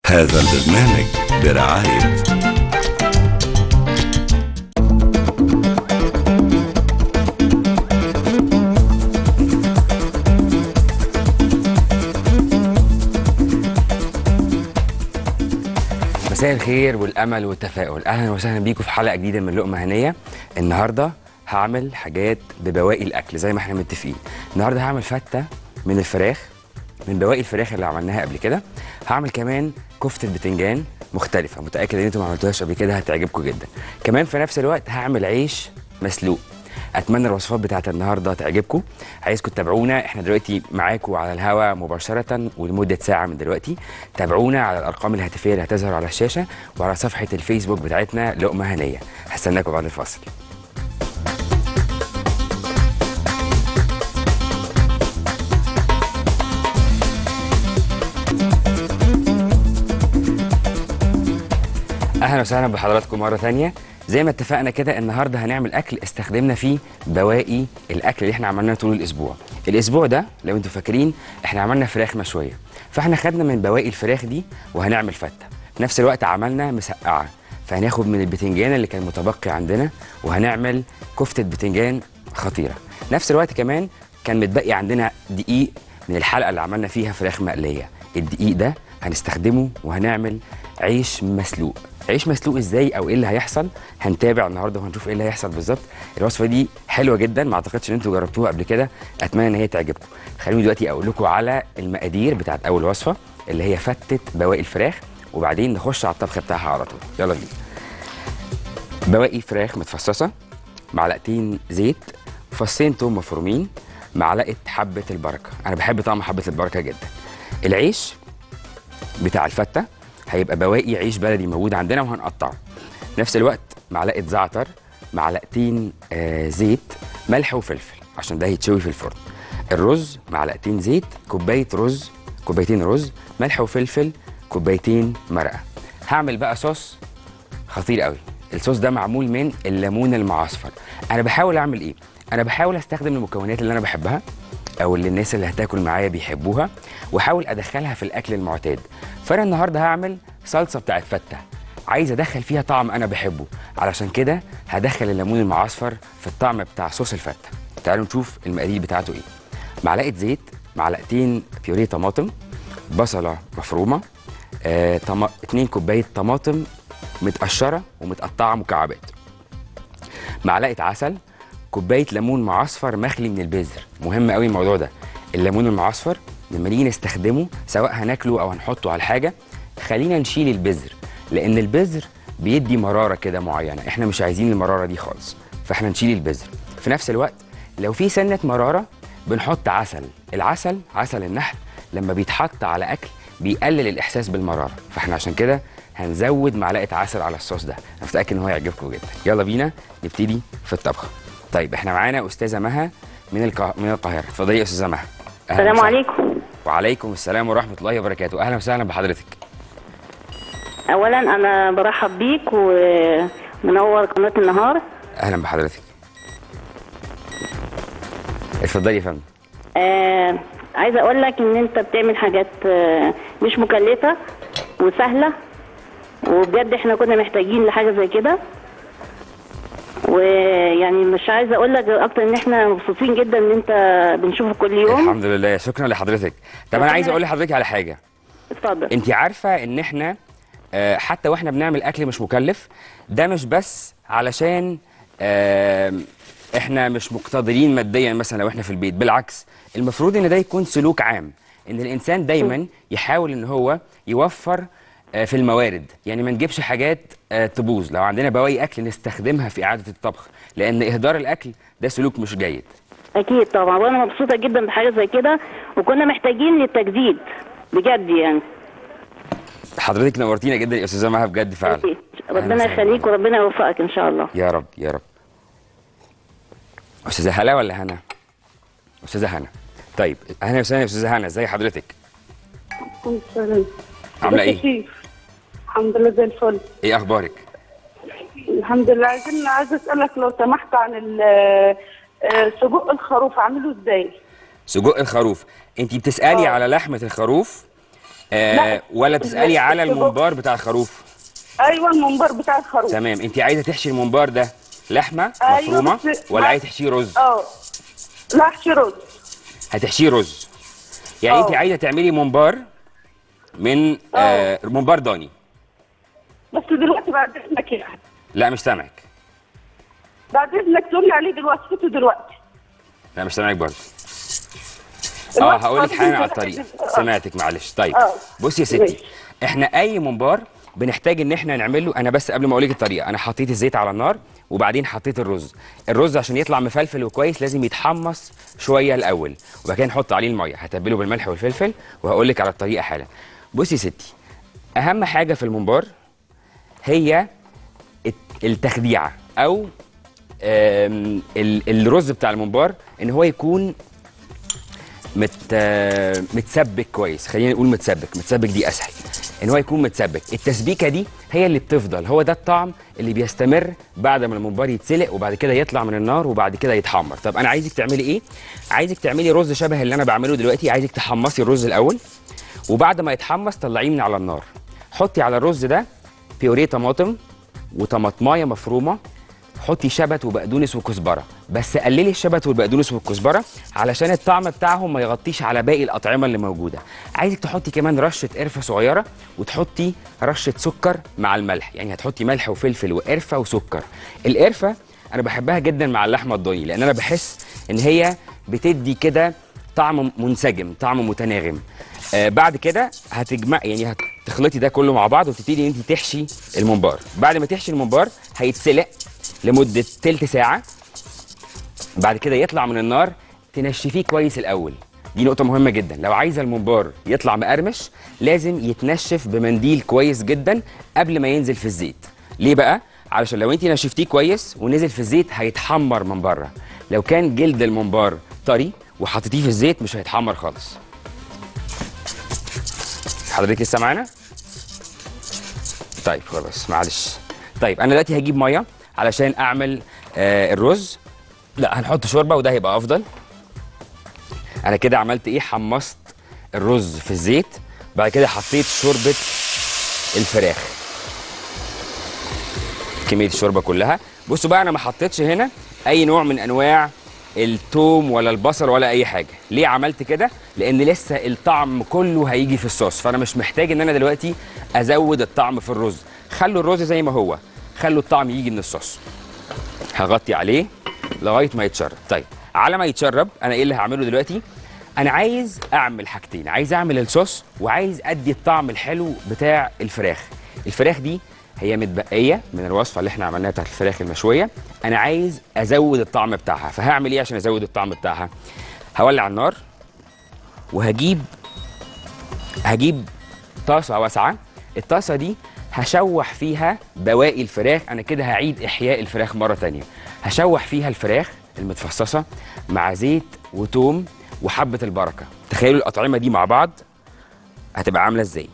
هذا البرنامج برعاية مساء الخير والامل والتفاؤل. اهلا وسهلا بيكم في حلقه جديده من لقمه هنيه. النهارده هعمل حاجات ببواقي الاكل زي ما احنا متفقين. النهارده هعمل فته من الفراخ، من بواقي الفراخ اللي عملناها قبل كده. هعمل كمان كفته بتنجان مختلفه، متاكد ان انتم ما عملتوهاش قبل كده، هتعجبكم جدا. كمان في نفس الوقت هعمل عيش مسلوق. اتمنى الوصفات بتاعت النهارده تعجبكم. عايزكم تتابعونا، احنا دلوقتي معاكم على الهواء مباشره ولمده ساعه من دلوقتي. تابعونا على الارقام الهاتفيه اللي هتظهر على الشاشه وعلى صفحه الفيسبوك بتاعتنا لقمه هنيه. هستناكم بعد الفاصل. اهلا وسهلا بحضراتكم مره ثانيه. زي ما اتفقنا كده النهارده هنعمل اكل استخدمنا فيه بواقي الاكل اللي احنا عملناه طول الاسبوع. الاسبوع ده لو انتم فاكرين احنا عملنا فراخ مشويه، فاحنا خدنا من بواقي الفراخ دي وهنعمل فته. في نفس الوقت عملنا مسقعه، فهناخد من البتنجان اللي كان متبقي عندنا وهنعمل كفته بتنجان خطيره. نفس الوقت كمان كان متبقي عندنا دقيق من الحلقه اللي عملنا فيها فراخ مقليه. الدقيق ده هنستخدمه وهنعمل عيش مسلوق. عيش مسلوق ازاي او ايه اللي هيحصل هنتابع النهارده وهنشوف ايه اللي هيحصل بالظبط. الوصفه دي حلوه جدا، ما اعتقدش ان انتوا جربتوها قبل كده، اتمنى ان هي تعجبكم. خلوني دلوقتي اقول لكم على المقادير بتاعت اول وصفه اللي هي فته بواقي الفراخ، وبعدين نخش على الطبخه بتاعها على طول. يلا بينا. بواقي فراخ متفصصه، معلقتين زيت، فصين توم مفرومين، معلقه حبه البركه. انا بحب طعم حبه البركه جدا. العيش بتاع الفته هيبقى بواقي عيش بلدي موجود عندنا وهنقطعه. نفس الوقت معلقه زعتر، معلقتين زيت، ملح وفلفل عشان ده هيتشوي في الفرن. الرز معلقتين زيت، كوبايه رز، كوبايتين رز، ملح وفلفل، كوبايتين مرقه. هعمل بقى صوص خطير قوي. الصوص ده معمول من الليمون المعصفر. انا بحاول اعمل ايه؟ انا بحاول استخدم المكونات اللي انا بحبها او اللي الناس اللي هتاكل معايا بيحبوها، واحاول ادخلها في الاكل المعتاد. فانا النهارده هعمل صلصه بتاعت فته، عايز ادخل فيها طعم انا بحبه، علشان كده هدخل الليمون المعصفر في الطعم بتاع صوص الفته. تعالوا نشوف المقادير بتاعته ايه. معلقه زيت، معلقتين بيوريه طماطم، بصله مفرومه، 2 كوبايه طماطم متقشره ومتقطعه مكعبات، معلقه عسل، كوبايه ليمون معصفر مخلي من البذر. مهم قوي الموضوع ده. الليمون المعصفر لما نيجي نستخدمه سواء هناكله او هنحطه على الحاجه خلينا نشيل البذر، لان البذر بيدي مراره كده معينه، احنا مش عايزين المراره دي خالص، فاحنا نشيل البذر. في نفس الوقت لو في سنه مراره بنحط عسل. العسل، عسل النحل، لما بيتحط على اكل بيقلل الاحساس بالمراره، فاحنا عشان كده هنزود معلقه عسل على الصوص ده. انا متاكد ان هو يعجبكم جدا. يلا بينا نبتدي في الطبخه. طيب احنا معانا استاذه مها من القاهره. اتفضلي يا استاذه مها. السلام عليكم. وعليكم السلام ورحمه الله وبركاته. اهلا وسهلا بحضرتك. اولا انا برحب بيك ومنور قناه النهار. اهلا بحضرتك. اتفضلي يا فندم. عايزه اقول لك ان انت بتعمل حاجات مش مكلفه وسهله، وبجد احنا كنا محتاجين لحاجه زي كده، ويعني مش عايزه اقول لك اكتر ان احنا مبسوطين جدا ان انت بنشوفك كل يوم. الحمد لله، شكرا لحضرتك. طب انا عايز اقول لحضرتك على حاجه. اتفضل. انت عارفه ان احنا حتى واحنا بنعمل اكل مش مكلف، ده مش بس علشان احنا مش مقتدرين ماديا مثلا لو احنا في البيت، بالعكس المفروض ان ده يكون سلوك عام، ان الانسان دايما يحاول ان هو يوفر في الموارد. يعني ما نجيبش حاجات تبوظ. لو عندنا بواقي اكل نستخدمها في اعاده الطبخ، لان اهدار الاكل ده سلوك مش جيد. اكيد طبعا، وانا مبسوطه جدا بحاجه زي كده، وكنا محتاجين للتجديد بجد يعني. حضرتك نورتينا جدا يا استاذه مها بجد فعلا. ربنا يخليك وربنا يوفقك ان شاء الله. يا رب يا رب. استاذه هلا ولا هنا؟ استاذه هنا. طيب اهلا وسهلا يا استاذه هنا، ازي حضرتك؟ الحمد لله. عامله ايه؟ الحمد لله زي الفل. ايه اخبارك؟ الحمد لله. عايزه اسالك لو سمحت عن سجق الخروف، اعمله ازاي؟ سجق الخروف، انت بتسالي على لحمه الخروف ولا تسالي على الممبار بتاع الخروف؟ ايوه الممبار بتاع الخروف. تمام. انت عايزه تحشي الممبار ده لحمه أيوة مفرومه ولا عايزه تحشيه رز؟ لا احشي رز. هتحشيه رز. يعني انت عايزه تعملي ممبار من ممبار ضاني. بس دلوقتي بعد اذنك يعني. لا مش سامعك. بعد اذنك تقولي عليه دلوقتي. لا مش سامعك برضه. هقول لك حاجه على الطريقه. سمعتك معلش. طيب بصي يا ستي، احنا اي ممبار بنحتاج ان احنا نعمل له، انا بس قبل ما اقول لك الطريقه، انا حطيت الزيت على النار وبعدين حطيت الرز عشان يطلع مفلفل وكويس لازم يتحمص شويه الاول، وبعد كده نحط عليه الميه، هتبله بالملح والفلفل وهقول لك على الطريقه حالا. بصي يا ستي، اهم حاجه في الممبار هي التخديعه او الرز بتاع الممبار ان هو يكون متسبك كويس. خلينا نقول متسبك دي اسهل، ان هو يكون متسبك. التسبيكه دي هي اللي بتفضل، هو ده الطعم اللي بيستمر بعد ما الممبار يتسلق وبعد كده يطلع من النار وبعد كده يتحمر. طب انا عايزك تعملي ايه؟ عايزك تعملي رز شبه اللي انا بعمله دلوقتي. عايزك تحمصي الرز الاول وبعد ما يتحمص طلعيه من على النار، حطي على الرز ده بيوريه طماطم وطماطمايه مفرومه، حطي شبت وبقدونس وكزبره، بس قللي الشبت والبقدونس والكزبره علشان الطعم بتاعهم ما يغطيش على باقي الاطعمه اللي موجوده. عايزك تحطي كمان رشه قرفه صغيره وتحطي رشه سكر مع الملح، يعني هتحطي ملح وفلفل وقرفه وسكر. القرفه انا بحبها جدا مع اللحمه الضاني لان انا بحس ان هي بتدي كده طعم منسجم، طعم متناغم. بعد كده يعني هتخلطي ده كله مع بعض وتبتدي ان انت تحشي الممبار. بعد ما تحشي الممبار هيتسلق لمده تلت ساعه، بعد كده يطلع من النار تنشفيه كويس الاول. دي نقطه مهمه جدا، لو عايزه الممبار يطلع مقرمش لازم يتنشف بمنديل كويس جدا قبل ما ينزل في الزيت. ليه بقى؟ علشان لو انت نشفتيه كويس ونزل في الزيت هيتحمر من بره، لو كان جلد الممبار طري وحطيتيه في الزيت مش هيتحمر خالص. حضرتك لسه معانا؟ طيب خلاص معلش. طيب انا دلوقتي هجيب ميه علشان اعمل الرز. لا هنحط شوربه وده هيبقى افضل. انا كده عملت ايه؟ حمصت الرز في الزيت، بعد كده حطيت شوربه الفراخ، كميه الشوربه كلها. بصوا بقى انا ما حطيتش هنا اي نوع من انواع التوم ولا البصل ولا اي حاجه. ليه عملت كده؟ لان لسه الطعم كله هيجي في الصوص، فانا مش محتاج ان انا دلوقتي ازود الطعم في الرز. خلوا الرز زي ما هو، خلوا الطعم يجي من الصوص. هغطي عليه لغايه ما يتشرب. طيب على ما يتشرب انا ايه اللي هعمله دلوقتي؟ انا عايز اعمل حاجتين، عايز اعمل الصوص وعايز ادي الطعم الحلو بتاع الفراخ. الفراخ دي هي متبقيه من الوصفه اللي احنا عملناها بتاعت الفراخ المشويه، انا عايز ازود الطعم بتاعها. فهعمل ايه عشان ازود الطعم بتاعها؟ هولع النار وهجيب طاسه واسعه. الطاسه دي هشوح فيها بواقي الفراخ. انا كده هعيد احياء الفراخ مره تانية. هشوح فيها الفراخ المتفصصه مع زيت وتوم وحبه البركه. تخيلوا الاطعمه دي مع بعض هتبقى عامله ازاي.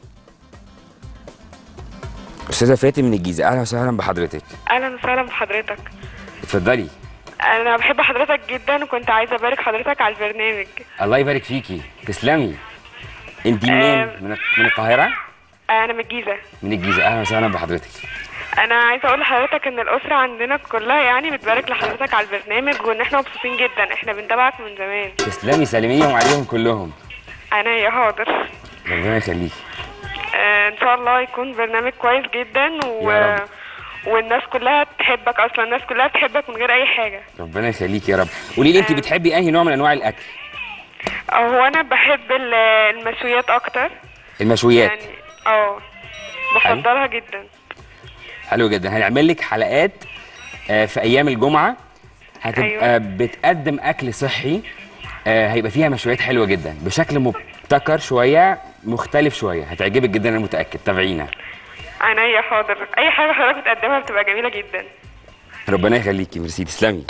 استاذه فاتن من الجيزه، اهلا وسهلا بحضرتك. اهلا وسهلا بحضرتك. اتفضلي. انا بحب حضرتك جدا وكنت عايزه ابارك حضرتك على البرنامج. الله يبارك فيكي، تسلمي. انت منين؟ من القاهره؟ انا من الجيزه. من الجيزه، اهلا وسهلا بحضرتك. انا عايزه اقول لحضرتك ان الاسره عندنا كلها يعني بتبارك لحضرتك على البرنامج وان احنا مبسوطين جدا، احنا بنتابعك من زمان. تسلمي، سلميهم عليهم كلهم. انا يا حاضر. ربنا يخليكي. ان شاء الله يكون برنامج كويس جدا والناس كلها تحبك، اصلا الناس كلها بتحبك من غير اي حاجه. ربنا يخليكي يا رب. قولي لي انت بتحبي انهي نوع من انواع الاكل؟ هو انا بحب المشويات اكتر. المشويات يعني بفضلها جدا. حلو جدا. هنعمل لك حلقات في ايام الجمعه هتبقى بتقدم اكل صحي، هيبقى فيها مشويات حلوه جدا بشكل مبتكر شويه، مختلف شويه، هتعجبك جدا انا متاكد. تابعينا. عينيا حاضر. اي حاجه حضرتك بتقدمها بتبقى جميله جدا. ربنا يخليكي، ميرسي، تسلمي.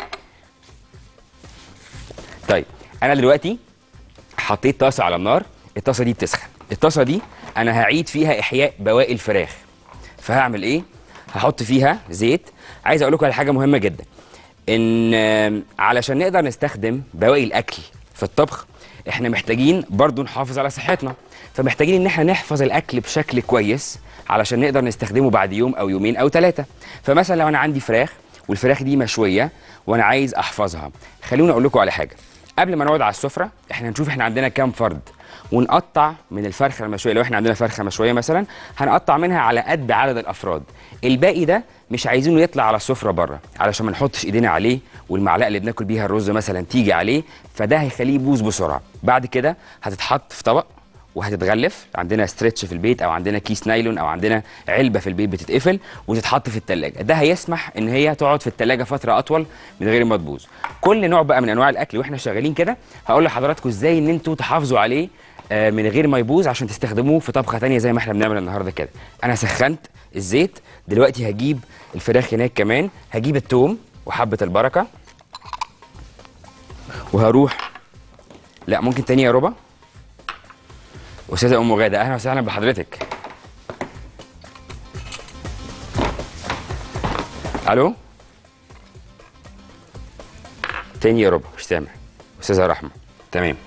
طيب انا دلوقتي حطيت طاسه على النار، الطاسه دي بتسخن. الطاسه دي انا هعيد فيها احياء بواقي الفراخ. فهعمل ايه؟ هحط فيها زيت. عايز اقول لكم على حاجه مهمه جدا، ان علشان نقدر نستخدم بواقي الاكل في الطبخ احنا محتاجين برضو نحافظ على صحتنا، فمحتاجين ان احنا نحفظ الاكل بشكل كويس علشان نقدر نستخدمه بعد يوم او يومين او 3. فمثلا لو انا عندي فراخ والفراخ دي مشويه وانا عايز احفظها، خلوني اقول لكم على حاجه. قبل ما نقعد على السفره احنا نشوف احنا عندنا كام فرد، ونقطع من الفرخه المشويه. لو احنا عندنا فرخه مشويه مثلا هنقطع منها على قد عدد الافراد. الباقي ده مش عايزينه يطلع على السفره بره علشان ما نحطش ايدينا عليه والمعلقه اللي بناكل بيها الرز مثلا تيجي عليه، فده هيخليه يبوظ بسرعه. بعد كده هتتحط في طبق وهتتغلف، عندنا ستريتش في البيت او عندنا كيس نايلون او عندنا علبه في البيت بتتقفل وتتحط في الثلاجه. ده هيسمح ان هي تقعد في الثلاجه فتره اطول من غير ما تبوظ. كل نوع بقى من انواع الاكل واحنا شغالين كده هقول لحضراتكم ازاي ان انتوا تحافظوا عليه من غير ما يبوظ عشان تستخدموه في طبخه ثانيه زي ما احنا بنعمل النهارده كده. انا سخنت الزيت، دلوقتي هجيب الفراخ هناك كمان، هجيب الثوم وحبه البركه وهروح. لا ممكن تاني يا ربا. استاذه ام غاده اهلا وسهلا بحضرتك. الو تاني يا ربا مش سامع. استاذه رحمه تمام.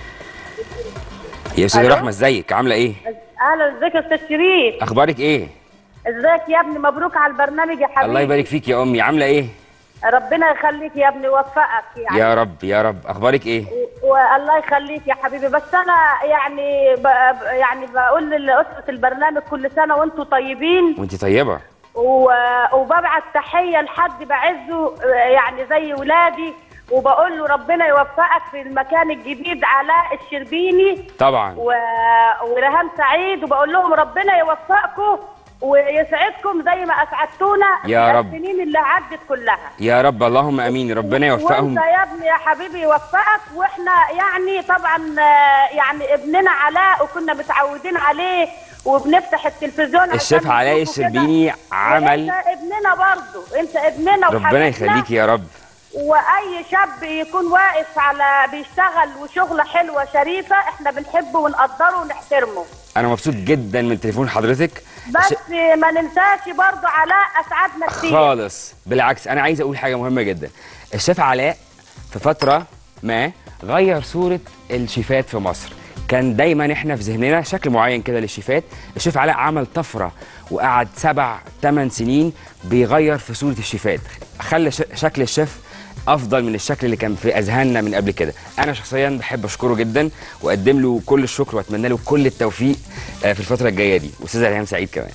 يا استاذه رحمه ازيك عامله ايه؟ اهلا، ازيك يا استاذ شريف؟ اخبارك ايه؟ ازيك يا ابني؟ مبروك على البرنامج يا حبيبي. الله يبارك فيك يا امي، عامله ايه؟ ربنا يخليك يا ابني ويوفقك يعني. يا رب يا رب. اخبارك ايه؟ والله يخليك يا حبيبي. بس انا يعني بقول لاسره البرنامج كل سنه وانتم طيبين. وانت طيبه. وببعت تحيه لحد بعزه يعني زي ولادي، وبقول له ربنا يوفقك في المكان الجديد، علاء الشربيني طبعا ورهام سعيد، وبقول لهم ربنا يوفقكم ويسعدكم زي ما اسعدتونا يا رب السنين اللي عدت كلها يا رب. اللهم امين، ربنا يوفقهم. وانت يا ابني يا حبيبي يوفقك. واحنا يعني طبعا يعني ابننا علاء وكنا متعودين عليه وبنفتح التلفزيون الشيف علاء الشربيني عمل. انت ابننا برضه، انت ابننا ربنا يخليك يا رب. واي شاب يكون واقف على بيشتغل وشغله حلوه شريفه احنا بنحبه ونقدره ونحترمه. انا مبسوط جدا من تليفون حضرتك، بس ما ننساش برضو علاء اسعدنا كتير خالص. بالعكس انا عايز اقول حاجه مهمه جدا. الشيف علاء في فتره ما غير صوره الشيفات في مصر. كان دايما احنا في ذهننا شكل معين كده للشيفات. الشيف علاء عمل طفره وقعد 7-8 سنين بيغير في صوره الشيفات، خلى شكل الشيف افضل من الشكل اللي كان في اذهاننا من قبل كده. انا شخصيا بحب اشكره جدا واقدم له كل الشكر واتمنى له كل التوفيق في الفتره الجايه دي. واستاذه ريهام سعيد كمان.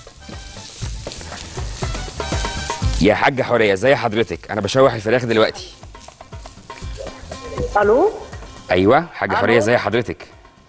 يا حاجه حوريه ازي حضرتك؟ انا بشوح الفراخ دلوقتي. الو. ايوه حاجه حوريه ازي حضرتك؟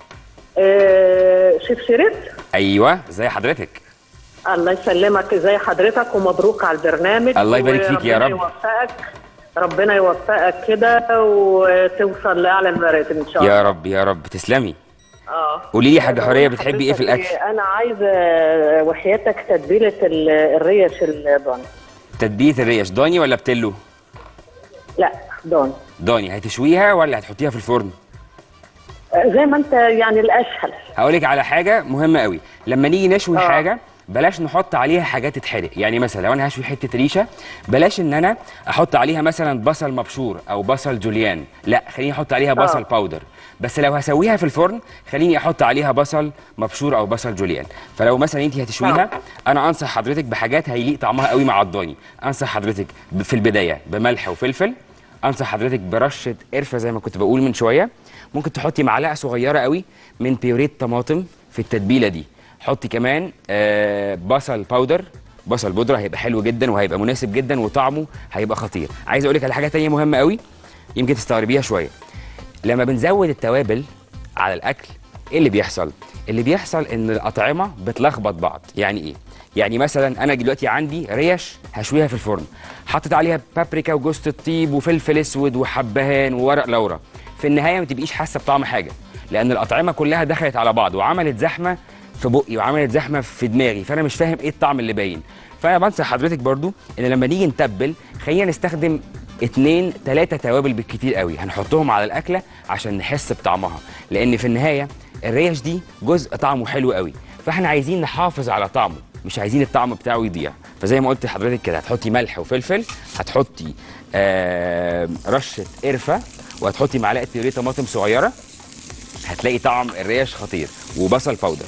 شيف شريف. ايوه ازي حضرتك؟ الله يسلمك، ازي حضرتك ومبروك على البرنامج. الله يبارك فيك يا رب. ربنا يوفقك كده وتوصل لاعلى المراتب ان شاء الله. يا رب يا رب تسلمي. قولي لي حاجه حوريه بتحبي ايه في الاكل؟ انا عايزه وحياتك تتبيله الريش الضاني. تتبيله الريش ضاني ولا بتلو؟ لا ضاني. ضاني. هتشويها ولا هتحطيها في الفرن؟ زي ما انت يعني الاسهل. هقول لك على حاجه مهمه قوي. لما نيجي نشوي حاجه بلاش نحط عليها حاجات تتحرق. يعني مثلا لو انا هشوي حته ريشه بلاش ان انا احط عليها مثلا بصل مبشور او بصل جوليان، لا خليني احط عليها بصل باودر. بس لو هسويها في الفرن خليني احط عليها بصل مبشور او بصل جوليان. فلو مثلا انت هتشويها انا انصح حضرتك بحاجات هيليق طعمها قوي مع الضاني. انصح حضرتك في البدايه بملح وفلفل، انصح حضرتك برشه قرفه زي ما كنت بقول من شويه. ممكن تحطي معلقه صغيره قوي من بيوريه طماطم في التتبيله دي. حطي كمان بصل باودر، بصل بودره، هيبقى حلو جدا وهيبقى مناسب جدا وطعمه هيبقى خطير. عايز اقول لك على حاجه ثانيه مهمه قوي يمكن تستغربيها شويه. لما بنزود التوابل على الاكل ايه اللي بيحصل؟ اللي بيحصل ان الاطعمه بتلخبط بعض. يعني ايه؟ يعني مثلا انا دلوقتي عندي ريش هشويها في الفرن، حطيت عليها بابريكا وجوز الطيب وفلفل اسود وحبهان وورق لورا، في النهايه ما تبقيش حاسه بطعم حاجه لان الاطعمه كلها دخلت على بعض وعملت زحمه في بقي وعملت زحمه في دماغي، فانا مش فاهم ايه الطعم اللي باين. فانا بنصح حضرتك برضو ان لما نيجي نتبل خلينا نستخدم 2-3 توابل بالكتير قوي هنحطهم على الاكله عشان نحس بطعمها، لان في النهايه الريش دي جزء طعمه حلو قوي، فاحنا عايزين نحافظ على طعمه مش عايزين الطعم بتاعه يضيع. فزي ما قلت لحضرتك كده هتحطي ملح وفلفل، هتحطي رشه قرفه، وهتحطي معلقه بيوريه طماطم صغيره هتلاقي طعم الريش خطير، وبصل باودر.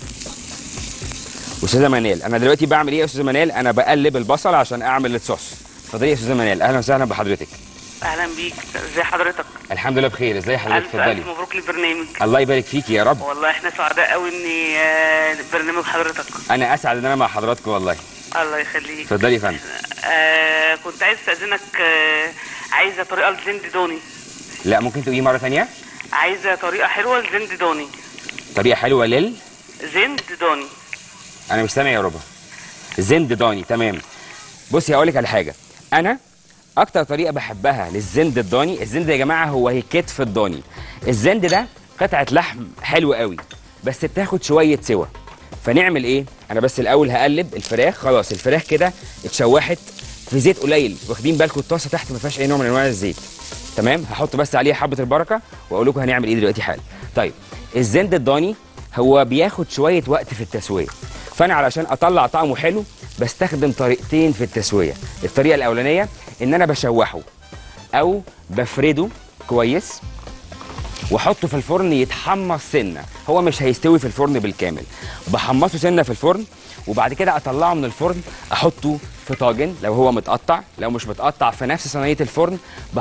استاذه منال، انا دلوقتي بعمل ايه يا استاذه منال؟ انا بقلب البصل عشان اعمل الصوص. اتفضلي يا استاذه منال، اهلا وسهلا بحضرتك. اهلا بيك، ازي حضرتك؟ الحمد لله بخير، ازي حضرتك؟ اتفضلي. الف مبروك للبرنامج. الله يبارك فيكي يا رب. والله احنا سعداء قوي ان برنامج حضرتك. انا اسعد ان انا مع حضراتكم والله. الله يخليك. اتفضلي يا فندم. كنت عايز استاذنك، عايزه طريقه لزند ضاني. لا ممكن تقولي مره ثانيه؟ عايزه طريقه حلوه لزند ضاني. طريقه حلوه زند ضاني. انا مش سامع يا ربا. زند ضاني، تمام. بصي هقول لك على حاجه، انا اكتر طريقه بحبها للزند الضاني، الزند يا جماعه هو كتف الضاني. الزند ده قطعه لحم حلو قوي بس بتاخد شويه سوا. فنعمل ايه؟ انا بس الاول هقلب الفراخ، خلاص الفراخ كده اتشوحت في زيت قليل، واخدين بالكم الطاسه تحت ما فيهاش اي نوع من انواع الزيت. تمام، هحط بس عليها حبه البركه واقول لكم هنعمل ايه دلوقتي حالا. طيب الزند الضاني هو بياخد شويه وقت في التسويه، فانا علشان اطلع طعمه حلو بستخدم طريقتين في التسويه. الطريقه الاولانيه ان انا بشوحه او بفرده كويس واحطه في الفرن يتحمص سنه، هو مش هيستوي في الفرن بالكامل، بحمصه سنه في الفرن وبعد كده اطلعه من الفرن احطه في طاجن لو هو متقطع، لو مش متقطع في نفس صينيه الفرن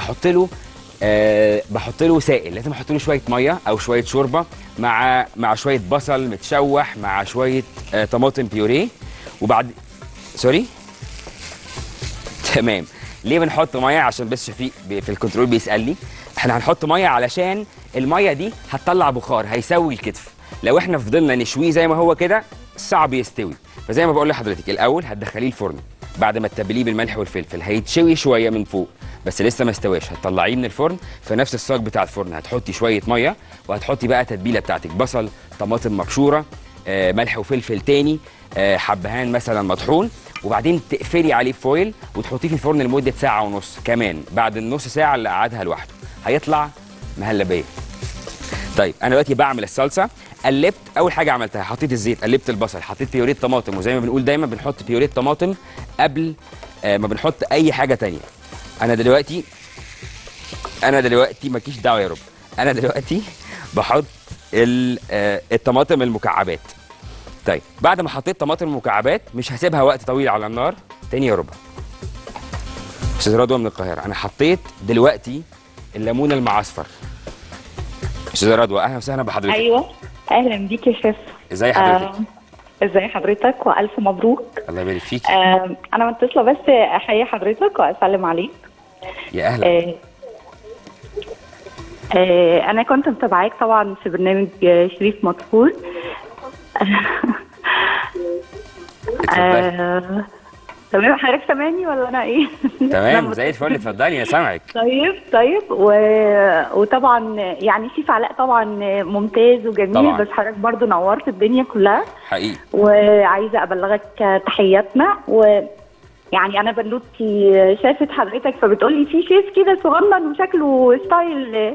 بحط له سائل، لازم احط له شويه ميه او شويه شوربه مع شويه بصل متشوح مع شويه طماطم بيوريه. وبعد سوري تمام. ليه بنحط ميه؟ عشان بس شفيق في الكنترول بيسالني. احنا هنحط ميه علشان الميه دي هتطلع بخار هيسوي الكتف، لو احنا فضلنا نشويه زي ما هو كده صعب يستوي. فزي ما بقول لحضرتك الاول هتدخليه الفرن بعد ما تتبليه بالملح والفلفل، هيتشوي شويه من فوق بس لسه ما استواش، هتطلعيه من الفرن في نفس الصاج بتاع الفرن، هتحطي شويه ميه وهتحطي بقى تتبيله بتاعتك، بصل، طماطم مبشوره، ملح وفلفل تاني، حبهان مثلا مطحون، وبعدين تقفلي عليه فويل وتحطيه في الفرن لمده ساعه ونص كمان. بعد النص ساعه اللي قعدها لوحده هيطلع مهلبيه. طيب انا دلوقتي بعمل الصلصه، قلبت، اول حاجه عملتها حطيت الزيت، قلبت البصل، حطيت بيوريه طماطم، وزي ما بنقول دايما بنحط بيوريه طماطم قبل ما بنحط اي حاجه تانية. انا دلوقتي مالكيش دعوه يا رب، انا دلوقتي بحط الطماطم المكعبات. طيب بعد ما حطيت طماطم المكعبات مش هسيبها وقت طويل على النار. تاني يا رب. استاذ رضوى من القاهره، انا حطيت دلوقتي الليمون المعصفر. استاذ رضوى اهلا وسهلا بحضرتك. ايوه اهلا بيك يا شيف. ازي حضرتك؟ ازي حضرتك والف مبروك. الله يبارك فيكي. انا متصله بس احيي حضرتك واسلم عليك. يا اهلا. انا كنت متابعاك طبعا في برنامج شريف مدخول. تمام، حضرتك سامعني ولا انا ايه؟ تمام زي الفل، اتفضلي انا سامعك. طيب وطبعا يعني شيف علاء طبعا ممتاز وجميل طبعا. بس حضرتك برضو نورت الدنيا كلها حقيقي، وعايزه ابلغك تحياتنا. يعني انا بنوتي شافت حضرتك فبتقول لي في شيف كده صغنن وشكله ستايل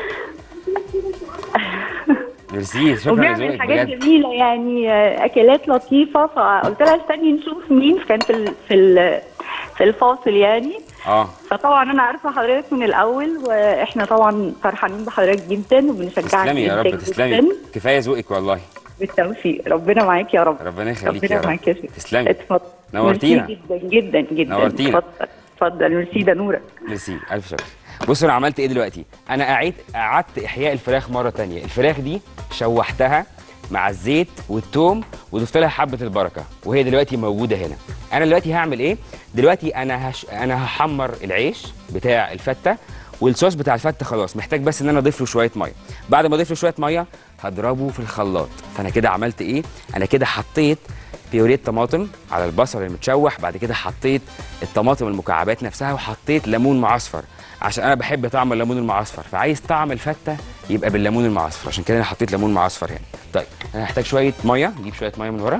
ميرسي، شكرا وبيعمل لذوقك حاجات بجد. جميله يعني اكلات لطيفه، فقلت لها استني نشوف مين كان في الفاصل يعني. فطبعا انا عارفه حضرتك من الاول واحنا طبعا فرحانين بحضرتك جدا وبنشجعك. تسلمي يا رب، تسلمي، كفايه ذوقك والله. بالتوفيق، ربنا معاك يا رب. ربنا يخليك يا رب. ربنا معاك يا شيخ. تسلمي، اتفضل. نورتينا جدا جدا جدا. نورتينا. اتفضل. ميرسي، ده نورك. ميرسي، الف شكر. بصوا انا عملت ايه دلوقتي؟ انا قعدت احياء الفراخ مره ثانيه. الفراخ دي شوحتها مع الزيت والثوم وضفت لها حبه البركه وهي دلوقتي موجوده هنا. انا دلوقتي هعمل ايه؟ دلوقتي انا هحمر العيش بتاع الفته والصوص بتاع الفته، خلاص محتاج بس ان انا اضيف له شويه ميه. بعد ما اضيف له شويه ميه هضربه في الخلاط. فانا كده عملت ايه؟ انا كده حطيت بيوريه طماطم على البصل المتشوح، بعد كده حطيت الطماطم المكعبات نفسها وحطيت ليمون معصفر عشان انا بحب طعم الليمون المعصفر، فعايز طعم الفته يبقى بالليمون المعصفر، عشان كده انا حطيت ليمون معصفر هنا. طيب انا هحتاج شويه ميه، نجيب شويه ميه من ورا.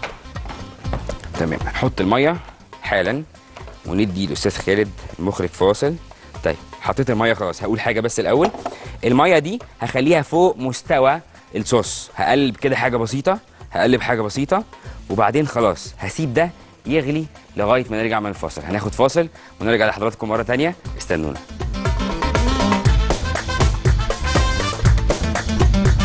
تمام، هنحط الميه حالا وندي الاستاذ خالد المخرج فاصل. طيب حطيت الميه خلاص. هقول حاجه بس الاول، الميه دي هخليها فوق مستوى الصوص، هقلب كده حاجه بسيطه، هقلب حاجه بسيطه وبعدين خلاص هسيب ده يغلي لغايه ما نرجع من الفاصل. هناخد فاصل ونرجع لحضراتكم مره ثانيه، استنونا.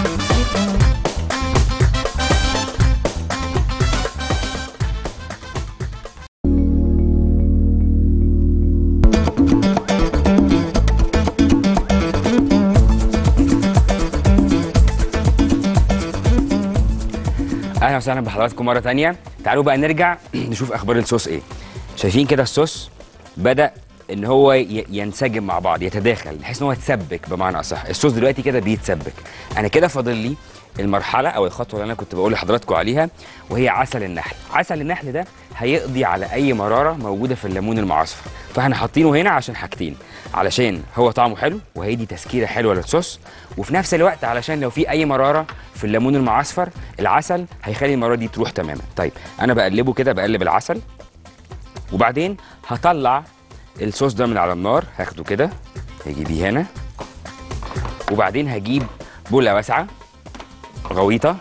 اهلا وسهلا بحضراتكم مره ثانيه. تعالوا بقى نرجع نشوف اخبار الصوص ايه. شايفين كده الصوص بدا ان هو ينسجم مع بعض، يتداخل بحيث ان هو يتسبك. بمعنى اصح الصوص دلوقتي كده بيتسبك. انا كده فاضل لي المرحله او الخطوه اللي انا كنت بقول لحضراتكم عليها، وهي عسل النحل. عسل النحل ده هيقضي على اي مراره موجوده في الليمون المعصفر، فاحنا حاطينه هنا عشان حاجتين: علشان هو طعمه حلو وهيدي تسكيره حلوه للصوص، وفي نفس الوقت علشان لو في اي مراره في الليمون المعصفر العسل هيخلي المراره دي تروح تماما. طيب انا بقلبه كده، بقلب العسل، وبعدين هطلع الصوص ده من على النار. هاخده كده هجيب بيه هنا، وبعدين هجيب بوله واسعه غويطه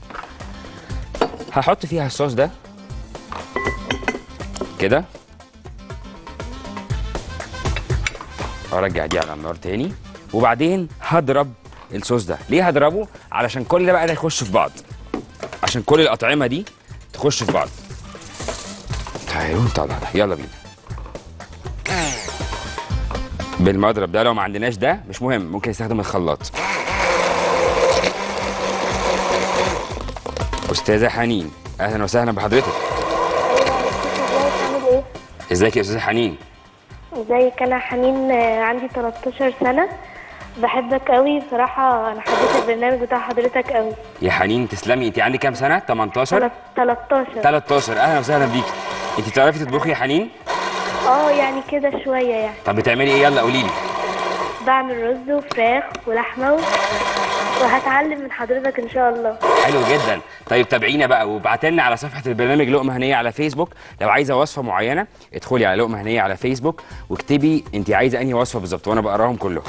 هحط فيها الصوص ده كده، ارجع دي على النار تاني، وبعدين هضرب الصوص ده. ليه هضربه؟ علشان كل ده بقى ده يخش في بعض، عشان كل الاطعمه دي تخش في بعض. تعالوا نطلع ده، يلا بينا بالمضرب ده. لو ما عندناش ده مش مهم، ممكن نستخدم الخلاط. استاذه حنين اهلا وسهلا بحضرتك. ازيك يا استاذه حنين؟ ازيك؟ انا حنين، عندي 13 سنه، بحبك قوي بصراحه. انا حبيت البرنامج بتاع حضرتك قوي يا حنين. تسلمي. انت عندك كام سنه؟ 18. 13. اهلا وسهلا بيكي. انت بتعرفي تطبخي يا حنين؟ يعني كده شويه يعني. طب بتعملي ايه؟ يلا قولي لي. بعمل رز وفراخ ولحمه وهتعلم من حضرتك ان شاء الله. حلو جدا. طيب تابعينا بقى وابعتي لنا على صفحه البرنامج لقمه هنيه على فيسبوك. لو عايزه وصفه معينه ادخلي على لقمه هنيه على فيسبوك واكتبي انت عايزه انهي وصفه بالظبط، وانا بقراهم كلهم.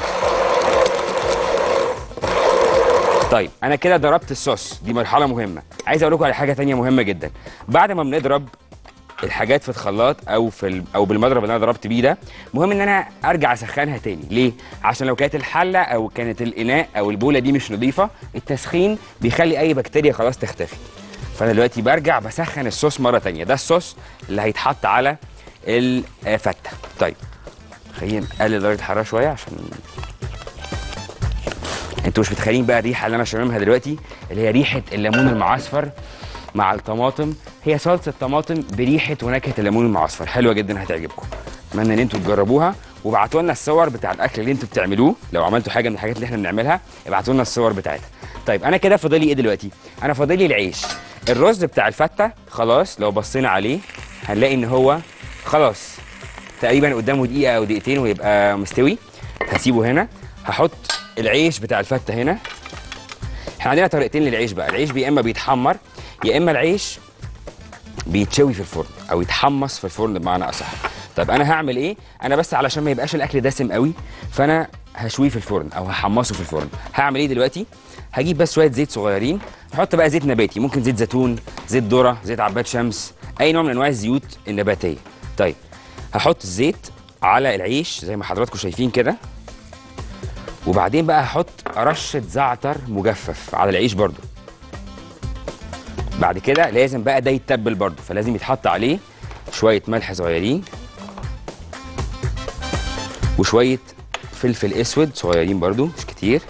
طيب انا كده ضربت الصوص، دي مرحله مهمه. عايز اقول لكم على حاجه ثانيه مهمه جدا. بعد ما بنضرب الحاجات في الخلاط او بالمضرب اللي انا ضربت بيه ده، مهم ان انا ارجع اسخنها تاني. ليه؟ عشان لو كانت الحله او كانت الاناء او البوله دي مش نظيفه، التسخين بيخلي اي بكتيريا خلاص تختفي. فانا دلوقتي برجع بسخن الصوص مره تانيه. ده الصوص اللي هيتحط على الفته. طيب خلينا نقلل درجه الحراره شويه عشان انتوا مش متخيلين بقى الريحه اللي انا شاممها دلوقتي، اللي هي ريحه الليمون المعصفر مع الطماطم. هي صلصه طماطم بريحه ونكهه الليمون المعصفر، حلوه جدا، هتعجبكم. اتمنى ان انتوا تجربوها وابعتوا لنا الصور بتاع الاكل اللي انتوا بتعملوه. لو عملتوا حاجه من الحاجات اللي احنا بنعملها ابعتوا لنا الصور بتاعتها. طيب انا كده فاضل لي ايه دلوقتي؟ انا فاضل لي العيش. الرز بتاع الفته خلاص لو بصينا عليه هنلاقي ان هو خلاص تقريبا قدامه دقيقه او دقيقتين ويبقى مستوي. هسيبه هنا. هحط العيش بتاع الفته هنا. احنا عندنا طريقتين للعيش بقى. العيش يا اما بيتحمر يا اما العيش بيتشوي في الفرن او يتحمص في الفرن بمعنى اصح. طب انا هعمل ايه؟ انا بس علشان ما يبقاش الاكل دسم قوي فانا هشويه في الفرن او هحمصه في الفرن. هعمل ايه دلوقتي؟ هجيب بس شويه زيت صغيرين، نحط بقى زيت نباتي، ممكن زيت زيتون، زيت ذره، زيت عباد شمس، اي نوع من انواع الزيوت النباتيه. طيب هحط الزيت على العيش زي ما حضراتكم شايفين كده، وبعدين بقى هحط رشه زعتر مجفف على العيش برضو. بعد كده لازم بقى ده يتبل برضو، فلازم يتحط عليه شويه ملح صغيرين وشويه فلفل اسود صغيرين برضو مش كتير.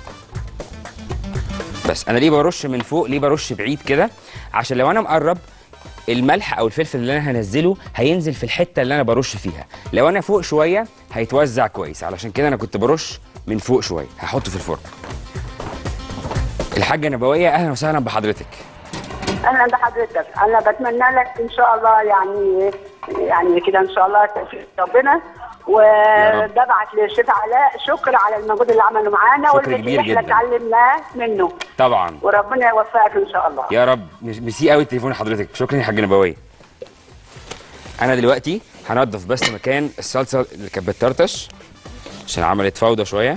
بس انا ليه برش من فوق؟ ليه برش بعيد كده؟ عشان لو انا مقرب الملح او الفلفل اللي انا هنزله هينزل في الحته اللي انا برش فيها. لو انا فوق شويه هيتوزع كويس، علشان كده انا كنت برش من فوق شويه. هحطه في الفرن. الحاجه نبويه اهلا وسهلا بحضرتك. اهلا بحضرتك. انا بتمنى لك ان شاء الله يعني كده ان شاء الله توفيق ربنا، وببعت للشيف علاء شكر على المجهود اللي عمله معانا واللي احنا اتعلمناه منه طبعا، وربنا يوفقك ان شاء الله يا رب. ميرسي قوي تليفون حضرتك، شكرا يا حاجه نبويه. انا دلوقتي هنضف بس مكان الصلصه اللي كانت بتطرطش عشان عملت فوضى شويه،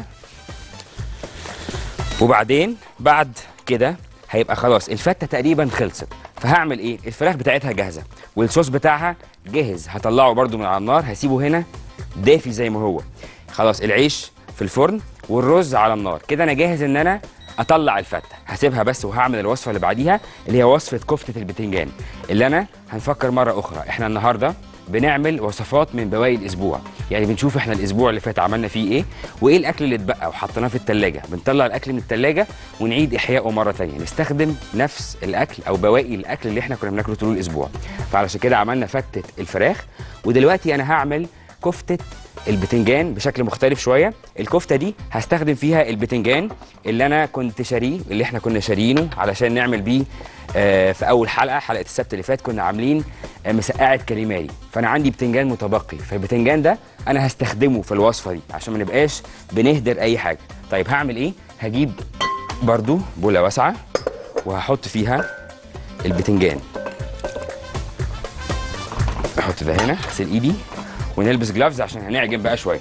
وبعدين بعد كده هيبقى خلاص الفته تقريبا خلصت. فهعمل ايه؟ الفراخ بتاعتها جاهزه والصوص بتاعها جاهز، هطلعه برده من على النار، هسيبه هنا دافي زي ما هو. خلاص العيش في الفرن والرز على النار، كده انا جاهز ان انا اطلع الفته. هسيبها بس وهعمل الوصفه اللي بعديها اللي هي وصفه كفته البتنجان، اللي انا هنفكر مره اخرى. احنا النهارده بنعمل وصفات من بواقي الاسبوع. يعني بنشوف احنا الاسبوع اللي فات عملنا فيه ايه وايه الاكل اللي اتبقى وحطيناه في الثلاجه، بنطلع الاكل من الثلاجه ونعيد احيائه مره ثانيه، نستخدم نفس الاكل او بواقي الاكل اللي احنا كنا بناكله طول الاسبوع. فعلشان كده عملنا فتة الفراخ، ودلوقتي انا هعمل كفته البتنجان بشكل مختلف شويه. الكفته دي هستخدم فيها البتنجان اللي انا كنت شاريه، اللي احنا كنا شاريينه علشان نعمل بيه في اول حلقه السبت اللي فات كنا عاملين مسقعه كاليماري. فانا عندي بتنجان متبقي، فالبتنجان ده انا هستخدمه في الوصفه دي عشان ما نبقاش بنهدر اي حاجه. طيب هعمل ايه؟ هجيب برضو بوله واسعه وهحط فيها البتنجان، احط ده هنا، اغسل ايدي ونلبس جلافز عشان هنعجن بقى شويه.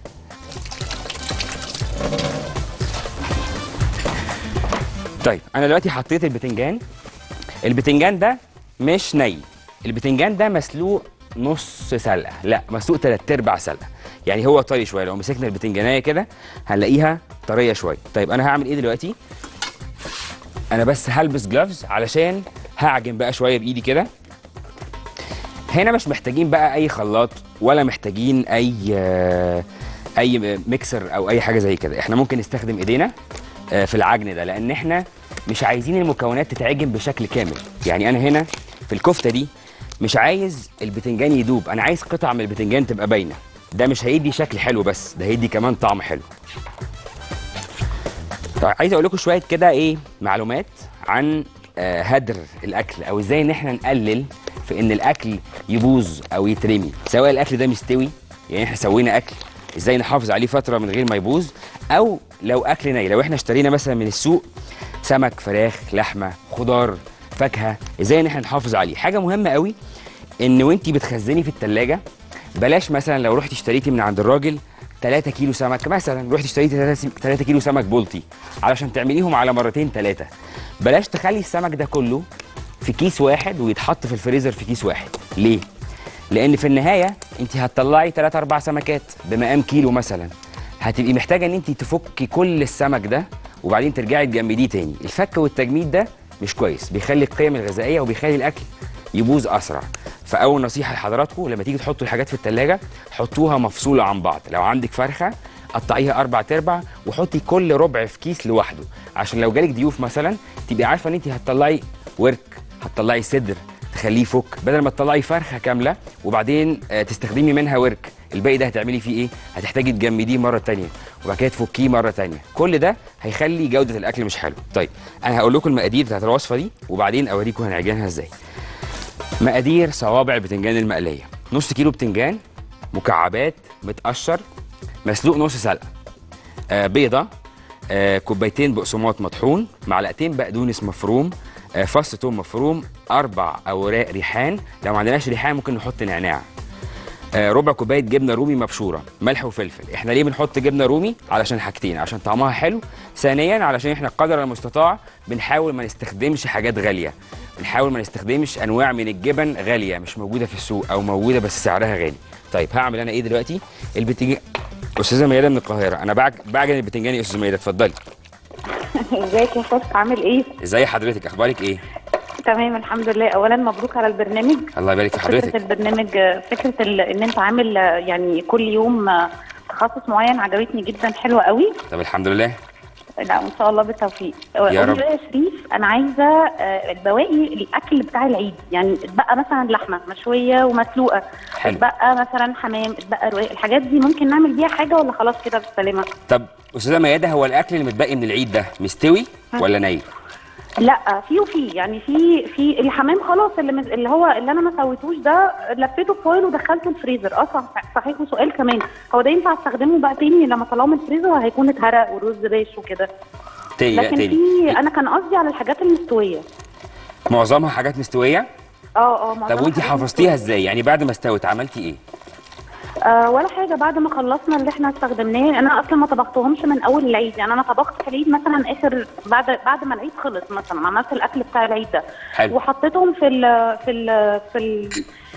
طيب انا دلوقتي حطيت البتنجان ده مش ني، البتنجان ده مسلوق نص سلقه، لا مسلوق 3/4 سلقه، يعني هو طري شويه. لو مسكنا البتنجانيه كده هنلاقيها طريه شويه. طيب انا هعمل ايه دلوقتي؟ انا بس هلبس جلافز علشان هعجن بقى شويه بايدي كده. هنا مش محتاجين بقى اي خلاط ولا محتاجين اي ميكسر او اي حاجه زي كده، احنا ممكن نستخدم ايدينا في العجن ده، لان احنا مش عايزين المكونات تتعجن بشكل كامل. يعني انا هنا في الكفته دي مش عايز البتنجان يدوب، انا عايز قطع من البتنجان تبقى باينه. ده مش هيدي شكل حلو بس، ده هيدي كمان طعم حلو. طيب عايز اقول لكم شويه كده معلومات عن هدر الاكل، او ازاي ان احنا نقلل في ان الاكل يبوظ او يترمي، سواء الاكل ده مستوي، يعني احنا سوينا اكل ازاي نحافظ عليه فتره من غير ما يبوظ، او لو اكل ني، لو احنا اشترينا مثلا من السوق سمك، فراخ، لحمه، خضار، فاكهه، ازاي ان احنا نحافظ عليه. حاجه مهمه قوي ان وانتي بتخزني في الثلاجه بلاش مثلا لو رحتي اشتريتي من عند الراجل 3 كيلو سمك، مثلا رحتي اشتريتي 3 كيلو سمك بلطي علشان تعمليهم على مرتين 3، بلاش تخلي السمك ده كله في كيس واحد ويتحط في الفريزر في كيس واحد. ليه؟ لان في النهايه انت هتطلعي 3-4 سمكات بمقام كيلو مثلا، هتبقي محتاجه ان انت تفكي كل السمك ده وبعدين ترجعي تجمديه تاني. الفك والتجميد ده مش كويس، بيخلي القيم الغذائيه وبيخلي الاكل يبوظ اسرع. فاول نصيحه لحضراتكم لما تيجي تحطوا الحاجات في الثلاجه حطوها مفصوله عن بعض. لو عندك فرخه قطعيها 4/4 وحطي كل ربع في كيس لوحده، عشان لو جالك ضيوف مثلا تبقي عارفه ان انت هتطلعي ورك، هتطلعي صدر تخليه يفك، بدل ما تطلعي فرخه كامله وبعدين تستخدمي منها ورك، الباقي ده هتعملي فيه ايه؟ هتحتاجي تجمديه مره ثانيه وبعد كده تفكيه مره ثانيه، كل ده هيخلي جوده الاكل مش حلو. طيب انا هقول لكم المقادير بتاعت الوصفه دي وبعدين اوريكم هنعجنها ازاي. مقادير صوابع البتنجان المقليه: نص كيلو بتنجان مكعبات متقشر مسلوق نص سلقه، بيضه، كوبايتين بقسماط مطحون، معلقتين بقدونس مفروم، فص ثوم مفروم، 4 اوراق ريحان، لو ما عندناش ريحان ممكن نحط نعناع، ربع كوبايه جبنه رومي مبشوره، ملح وفلفل. احنا ليه بنحط جبنه رومي؟ علشان حاجتين: عشان طعمها حلو، ثانيا علشان احنا قدر المستطاع بنحاول ما نستخدمش حاجات غاليه، بنحاول ما نستخدمش انواع من الجبن غاليه مش موجوده في السوق او موجوده بس سعرها غالي. طيب هعمل انا ايه دلوقتي؟ البتنجان. استاذه ميادة من القاهره، انا بعجن البتنجان يا استاذه ميادة، اتفضلي. ازيك يا فاطمه، عامل ايه؟ ازي حضرتك، اخبارك ايه؟ تمام الحمد لله. اولا مبروك على البرنامج. الله يبارك في حضرتك. فكره البرنامج، فكره ان انت عامل يعني كل يوم تخصص معين عجبتني جدا، حلوه قوي. طب الحمد لله. لا وان شاء الله بالتوفيق. يا رب. يا شريف، انا عايزه بواقي الاكل بتاع العيد، يعني اتبقى مثلا لحمه مشويه ومسلوقه، اتبقى مثلا حمام، اتبقى رقاق، الحاجات دي ممكن نعمل بيها حاجه ولا خلاص كده بالسلامه؟ طب استاذه ميادة، هو الاكل اللي متبقي من العيد ده مستوي ولا ني؟ لا في يعني في الحمام خلاص اللي هو اللي انا ما سويتوش ده لفيته في فويل ودخلته الفريزر. صحيح. وسؤال كمان، هو ده ينفع استخدمه بقى تاني لما اطلعه من الفريزر ولا هيكون اتهرق ورز باش وكده؟ لكن تاني. انا كان قصدي على الحاجات المستويه. معظمها حاجات مستويه؟ معظمها. طب وانت حفظتيها ازاي؟ يعني بعد ما استوت عملتي ايه؟ ولا حاجه، بعد ما خلصنا اللي احنا استخدمناه، انا اصلا ما طبختهمش من اول العيد، يعني انا طبخت في العيد مثلا اخر بعد ما العيد خلص مثلا، عملت الاكل بتاع العيد ده. حلو. وحطيتهم في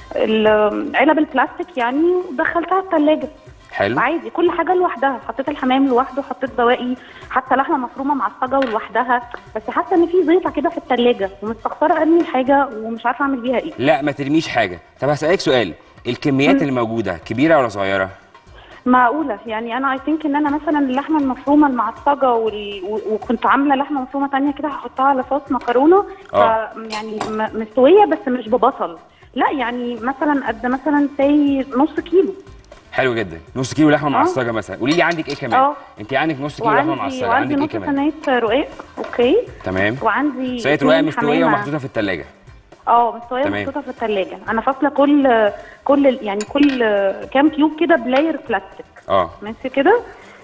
العلب البلاستيك يعني، ودخلتها الثلاجه. حلو. عادي، كل حاجه لوحدها، حطيت الحمام لوحده، حطيت بواقي حتى لحمه مفرومه معصجه ولوحدها، بس حاسه ان في زيطه كده في الثلاجه ومستخسره ارمي الحاجه ومش عارفه اعمل بيها ايه. لا ما ترميش حاجه. طب هسالك سؤال، الكميات اللي موجوده كبيره ولا صغيره؟ معقوله يعني انا اي ثينك ان انا مثلا اللحمه المفرومه المعصجه وكنت عامله لحمه مفرومه ثانيه كده هحطها على صوص مكرونه يعني مستويه بس مش ببصل، لا يعني مثلا قد مثلا زي نص كيلو. حلو جدا، نص كيلو لحمه معصجه مثلا. قولي لي عندك ايه كمان؟ انت عندك نص كيلو لحمه معصجه، عندك ايه كمان؟ وعندي نص صينيه رقاق. اوكي تمام. وعندي صينيه رقاق مستويه ومحطوطه في الثلاجه. مستويه محطوطه في الثلاجه. انا فاصله كل يعني كل كام كيوب كده بلاير بلاستيك. ماشي كده.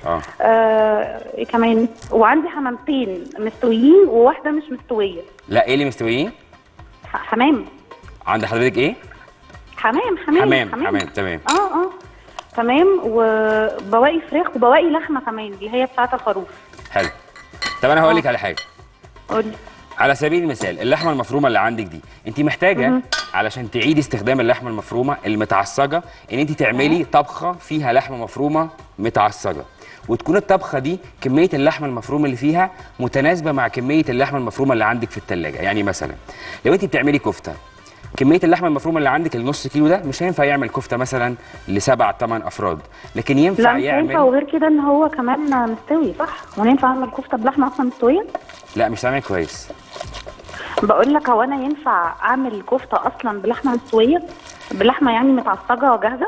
ايه كمان؟ وعندي حمامتين مستويين وواحده مش مستويه. لا ايه اللي مستويين؟ حمام. عند حضرتك ايه؟ حمام. تمام. تمام. وبواقي فراخ وبواقي لحمه كمان اللي هي بتاعه الخروف. حلو. طب انا هقول لك على حاجه. قولي. على سبيل المثال اللحمه المفرومه اللي عندك دي انت محتاجه علشان تعيدي استخدام اللحمه المفرومه المتعصجه ان انت تعملي طبخه فيها لحمه مفرومه متعصجه، وتكون الطبخه دي كميه اللحمه المفرومه اللي فيها متناسبه مع كميه اللحمه المفرومه اللي عندك في الثلاجه. يعني مثلا لو انت بتعملي كفته، كميه اللحمه المفرومه اللي عندك النص كيلو ده مش هينفع يعمل كفته مثلا ل7 8 افراد، لكن ينفع يعمل. لا مش هينفع، وغير كده ان هو كمان مستوي صح؟ وننفع اعمل كفته بلحمه اصلا مستويه؟ لا مش هتعمل كويس. بقول لك هو انا ينفع اعمل كفته اصلا بلحمه مستويه؟ بلحمه يعني متعصجه وجاهزه؟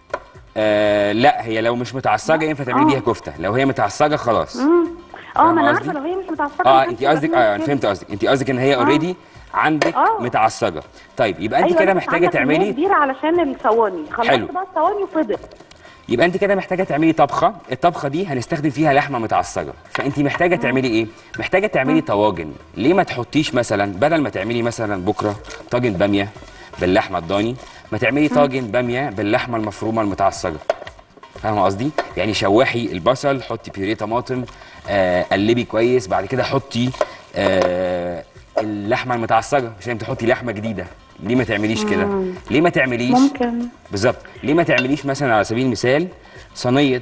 لا هي لو مش متعصجه ينفع تعملي بيها كفته، لو هي متعصجه خلاص. ما انا عارفه لو هي مش متعصجه. انت قصدك انا فهمت قصدك، انت قصدك ان هي اوريدي عندك متعصجه. طيب يبقى انت كده محتاجه تعملي كبيره علشان الصواني. خلصت بقى الصواني وفضل. يبقى انت كده محتاجه تعملي طبخه، الطبخه دي هنستخدم فيها لحمه متعصجه، فانت محتاجه تعملي ايه؟ محتاجه تعملي طواجن. ليه ما تحطيش مثلا بدل ما تعملي مثلا بكره طاجن باميه باللحمه الضاني، ما تعملي طاجن باميه باللحمه المفرومه المتعصجه. فاهمه قصدي؟ يعني شوحي البصل، حطي بيوريه طماطم، قلبي كويس، بعد كده حطي اللحمه المتعصجه، مش لازم تحطي لحمه جديده. ليه ما تعمليش كده؟ ليه ما تعمليش ممكن بالظبط، ليه ما تعمليش مثلا على سبيل المثال صينيه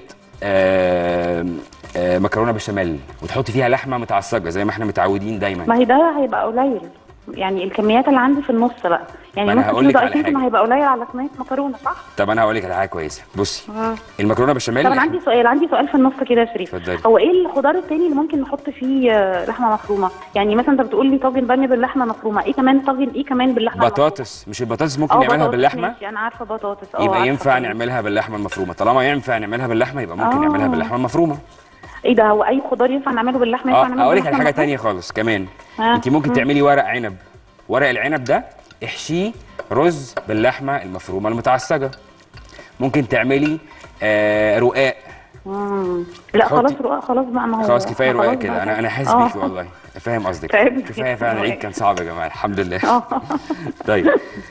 مكرونه بشاميل وتحطي فيها لحمه متعصجه زي ما احنا متعودين دايما؟ ما هي ده هيبقى قليل، يعني الكميات اللي عندي في النص بقى، يعني نص كيلو ده اكيد هيبقى قليل على صينيه مكرونه صح؟ طب انا هقول لك على حاجه كويسه. بصي المكرونه بشاميل. طب انا عندي سؤال في النص كده يا شريف. هو ايه الخضار التاني اللي ممكن نحط فيه لحمه مفرومه؟ يعني مثلا انت بتقول لي طاجن باميه باللحمه مفرومه، ايه كمان طاجن ايه كمان باللحمه بطاطس مفرومة؟ مش البطاطس ممكن نعملها باللحمه؟ ماشي انا عارفه بطاطس. يبقى ينفع نعملها باللحمه المفرومه. طالما ينفع نعملها باللحمه يبقى ممكن نعملها باللحمه المفرومه. ايه ده؟ هو اي خضار ينفع نعمله باللحمه؟ ينفع نعمله اقول لك على حاجه ثانيه خالص كمان. انت ممكن تعملي ورق عنب. ورق العنب ده احشيه رز باللحمه المفرومه المتعصجه. ممكن تعملي رقاق. لا خلاص رقاق خلاص بقى. ما هو خلاص كفايه رقاق كده. انا حاسس بيكي والله، فاهم قصدك. كفايه فعلا. العيد كان صعب يا جماعه الحمد لله. طيب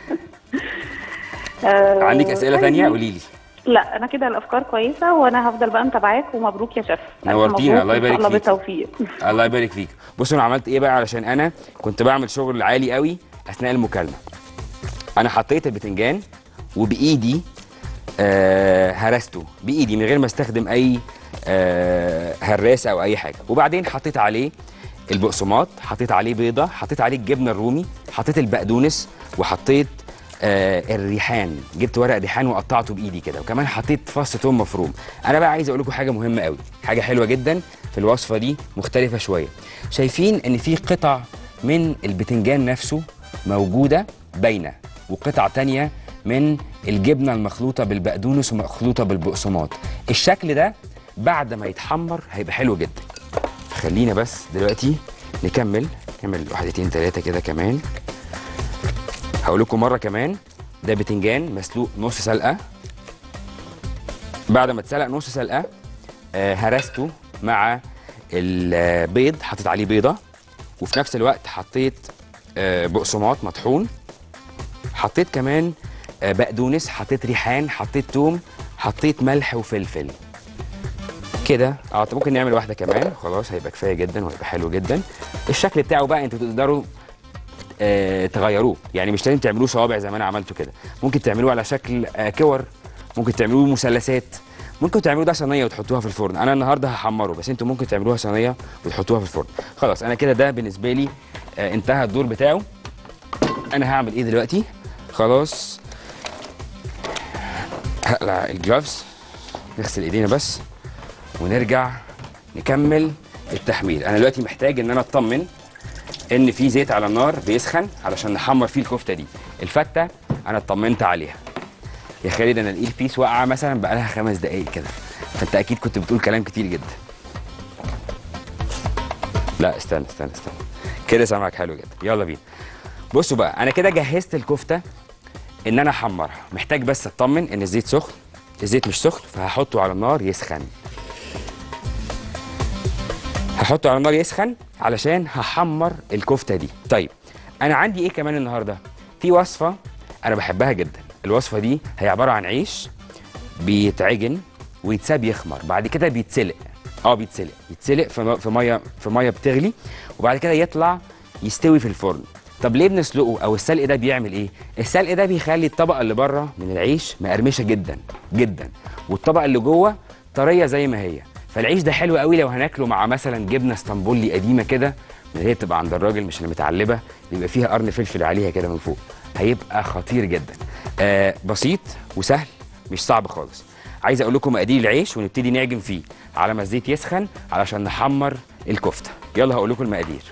عندك اسئله ثانيه؟ قولي لي. لا انا كده الافكار كويسه، وانا هفضل بقى متابعاك. ومبروك يا شيف. نورتينا. الله يبارك فيك. بالتوفيق. الله يبارك فيك. بصوا انا عملت ايه بقى، علشان انا كنت بعمل شغل عالي قوي اثناء المكالمه. انا حطيت البتنجان وبايدي هرسته بايدي من غير ما استخدم اي هراسه او اي حاجه، وبعدين حطيت عليه البقسماط، حطيت عليه بيضه، حطيت عليه الجبنه الرومي، حطيت البقدونس، وحطيت الريحان. جبت ورق ريحان وقطعته بايدي كده، وكمان حطيت فص ثوم مفروم. انا بقى عايز اقول لكم حاجه مهمه قوي، حاجه حلوه جدا في الوصفه دي مختلفه شويه. شايفين ان في قطع من البتنجان نفسه موجوده باينه، وقطع تانية من الجبنه المخلوطه بالبقدونس ومخلوطه بالبقسماط. الشكل ده بعد ما يتحمر هيبقى حلو جدا. فخلينا بس دلوقتي نعمل واحدتين ثلاثه كده كمان. هقول لكم مره كمان، ده بتنجان مسلوق نص سلقه. بعد ما اتسلق نص سلقه هرسته مع البيض، حطيت عليه بيضه، وفي نفس الوقت حطيت بقسماط مطحون، حطيت كمان بقدونس، حطيت ريحان، حطيت توم، حطيت ملح وفلفل كده. ممكن نعمل واحده كمان خلاص هيبقى كفايه جدا وهيبقى حلو جدا. الشكل بتاعه بقى انتوا تقدروا تغيروه، يعني مش لازم تعملوه صوابع زي ما انا عملته كده، ممكن تعملوه على شكل كور، ممكن تعملوه مثلثات، ممكن تعملوه ده صينيه وتحطوها في الفرن. انا النهارده هحمره، بس انتوا ممكن تعملوها صينيه وتحطوها في الفرن. خلاص انا كده ده بالنسبه لي انتهى الدور بتاعه. انا هعمل ايه دلوقتي؟ خلاص هقلع الجلافز، نغسل ايدينا بس ونرجع نكمل التحميل. انا دلوقتي محتاج ان انا اطمن ان في زيت على النار بيسخن علشان نحمر فيه الكفته دي. الفته انا اطمنت عليها. يا خالد انا الاير بيس واقعه مثلا بقالها 5 دقايق كده، فانت اكيد كنت بتقول كلام كتير جدا. لا استنى كده سامعك حلو جدا. يلا بينا. بصوا بقى، انا كده جهزت الكفته ان انا احمرها. محتاج بس اطمن ان الزيت سخن. الزيت مش سخن فهحطه على النار يسخن. هحطه على النار يسخن علشان هحمر الكفته دي. طيب انا عندي ايه كمان النهارده؟ في وصفه انا بحبها جدا. الوصفه دي هي عباره عن عيش بيتعجن ويتساب يخمر، بعد كده بيتسلق. بيتسلق في ميه بتغلي، وبعد كده يطلع يستوي في الفرن. طب ليه بنسلقه؟ او السلق ده بيعمل ايه؟ السلق ده بيخلي الطبقه اللي بره من العيش مقرمشه جدا جدا، والطبقه اللي جوه طريه زي ما هي. فالعيش ده حلو قوي لو هناكله مع مثلا جبنه اسطنبولي قديمه كده، اللي هي بتبقى عند الراجل مش اللي متعلبه، يبقى فيها قرن فلفل عليها كده من فوق، هيبقى خطير جدا. بسيط وسهل، مش صعب خالص. عايز اقول لكم مقادير العيش ونبتدي نعجن فيه على ما الزيت يسخن علشان نحمر الكفته. يلا هقول لكم المقادير.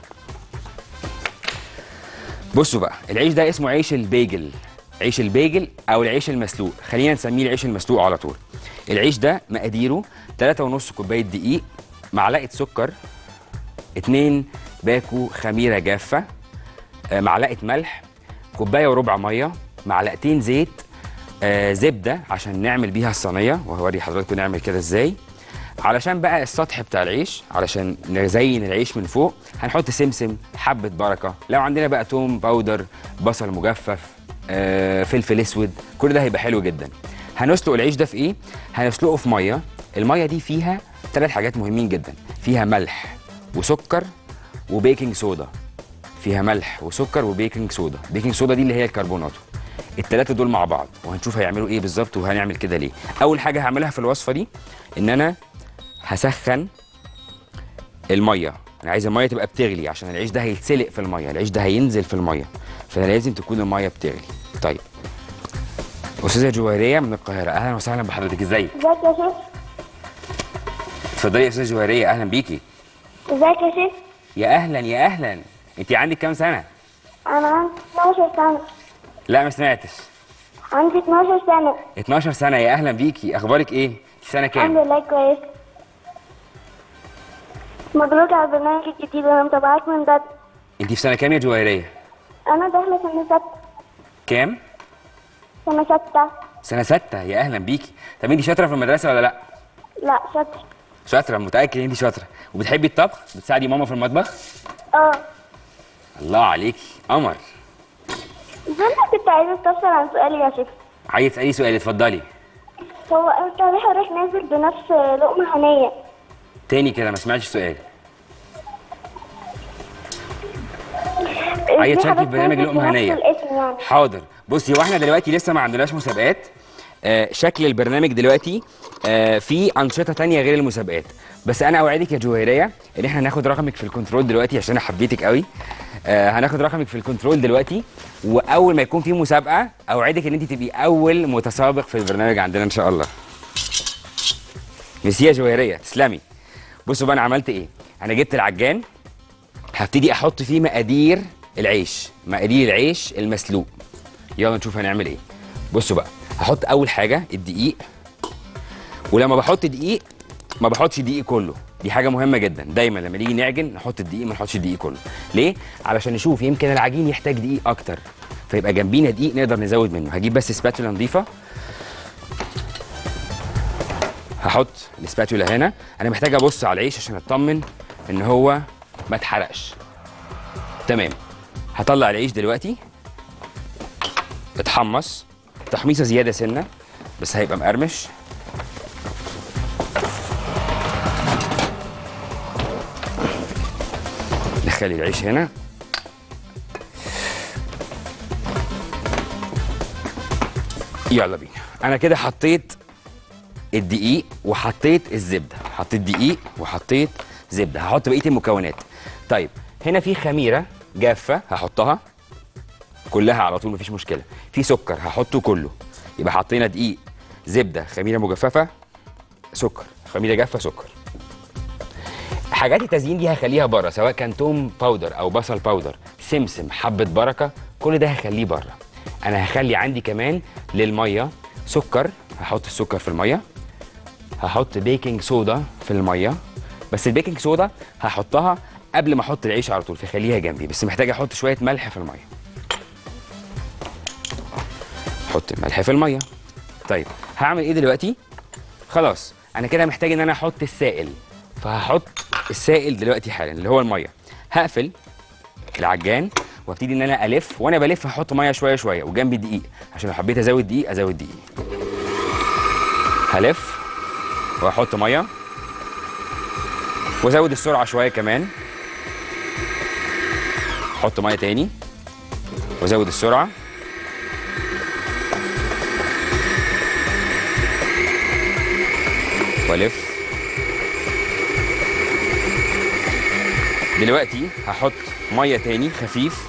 بصوا بقى، العيش ده اسمه عيش البيجل. عيش البيجل او العيش المسلوق، خلينا نسميه العيش المسلوق على طول. العيش ده مقاديره 3.5 كوبايه دقيق، معلقه سكر، 2 باكو خميره جافه، معلقه ملح، كوبايه وربع ميه، معلقتين زيت، زبده عشان نعمل بيها الصينيه، وهوري حضراتكم نعمل كده ازاي. علشان بقى السطح بتاع العيش، علشان نزين العيش من فوق، هنحط سمسم، حبه بركه، لو عندنا بقى توم باودر، بصل مجفف، فلفل اسود، كل ده هيبقى حلو جدا. هنسلق العيش ده في ايه؟ هنسلقه في ميه. الميه دي فيها 3 حاجات مهمين جدا، فيها ملح وسكر وبيكنج صودا. فيها ملح وسكر وبيكنج صودا. بيكنج صودا دي اللي هي الكربوناتو. ال3 دول مع بعض، وهنشوف هيعملوا ايه بالظبط وهنعمل كده ليه. اول حاجه هعملها في الوصفه دي ان انا هسخن الميه. انا عايز الميه تبقى بتغلي عشان العيش ده هيتسلق في الميه، العيش ده هينزل في الميه، فانا لازم تكون الميه بتغلي. طيب استاذه جوهريه من القاهره، اهلا وسهلا بحضرتك. ازيك؟ ازيك يا شيخ؟ اتفضلي يا استاذه جوهريه، اهلا بيكي. ازيك يا شيخ؟ يا اهلا يا اهلا. انت عندك كام سنه؟ انا عندي 12 سنه. لا ما سمعتش. عندي 12 سنه. 12 سنه، يا اهلا بيكي. اخبارك ايه؟ في سنه كام؟ الحمد لله كويس. مبروك على البرنامج الجديد، انا متابعاك من بدري. انت في سنه كام يا جوهريه؟ انا داخله سنه 6. كام؟ سنه 6. سنه 6، يا اهلا بيكي. طب انت شاطره في المدرسه ولا لا؟ لا شاطره. شاطره، متاكد ان انت شاطره. وبتحبي الطبخ؟ بتساعدي ماما في المطبخ؟ اه. الله عليكي قمر. انا كنت عايزه استفسر عن سؤالي يا شيخ. عايز تسالي سؤال؟ اتفضلي. هو انت ليه حضرتك نازل بنفس لقمه هنيه؟ تاني كده ما سمعتش السؤال. عايز تشاركي في برنامج لقمه هنيه؟ يعني. حاضر. بصي، هو احنا دلوقتي لسه ما عندناش مسابقات. شكل البرنامج دلوقتي في انشطه تانية غير المسابقات، بس انا اوعدك يا جوهريه ان احنا هناخد رقمك في الكنترول دلوقتي عشان انا حبيتك قوي. هناخد رقمك في الكنترول دلوقتي، واول ما يكون في مسابقه اوعدك ان انت تبقي اول متسابق في البرنامج عندنا ان شاء الله. ميرسي يا جوهريه، تسلمي. بصوا بقى انا عملت ايه. انا جبت العجان، هبتدي احط فيه مقادير العيش، مقادير العيش المسلوق. يلا نشوف هنعمل ايه. بصوا بقى، هحط اول حاجه الدقيق، ولما بحط دقيق ما بحطش دقيق كله، دي حاجه مهمه جدا. دايما لما نيجي نعجن نحط الدقيق، ما نحطش الدقيق كله. ليه؟ علشان نشوف يمكن العجين يحتاج دقيق اكتر، فيبقى جنبينا دقيق نقدر نزود منه. هجيب بس سباتولا نظيفه، هحط السباتولا هنا. انا محتاج ابص على العيش عشان اطمن ان هو ما اتحرقش. تمام. هطلع العيش دلوقتي اتحمص تحميصه زياده سنه، بس هيبقى مقرمش. نخلي العيش هنا. يلا بينا. انا كده حطيت الدقيق وحطيت الزبده، حطيت دقيق وحطيت زبده. هحط بقيه المكونات. طيب هنا في خميره جافه هحطها كلها على طول، مفيش مشكله. في سكر هحطه كله، يبقى حطينا دقيق زبده، خميره مجففه، سكر، خميره جافه، سكر. حاجات التزيين دي هخليها بره، سواء كان توم باودر او بصل باودر، سمسم، حبه بركه، كل ده هخليه بره. انا هخلي عندي كمان للميه سكر، هحط السكر في الميه، هحط بيكنج صودا في الميه، بس البيكنج صودا هحطها قبل ما احط العيش على طول، فخليها جنبي، بس محتاج احط شويه ملح في الميه. احط الملح في الميه. طيب هعمل ايه دلوقتي؟ خلاص انا كده محتاج ان انا احط السائل، فهحط السائل دلوقتي حالا اللي هو الميه. هقفل العجان وابتدي ان انا الف، وانا بلف هحط ميه شويه شويه، وجنبي دقيق عشان لو حبيت ازود دقيق ازود دقيق. هلف واحط ميه وازود السرعه شويه كمان، احط ميه تاني وازود السرعه، والف. دلوقتي هحط ميه تاني خفيف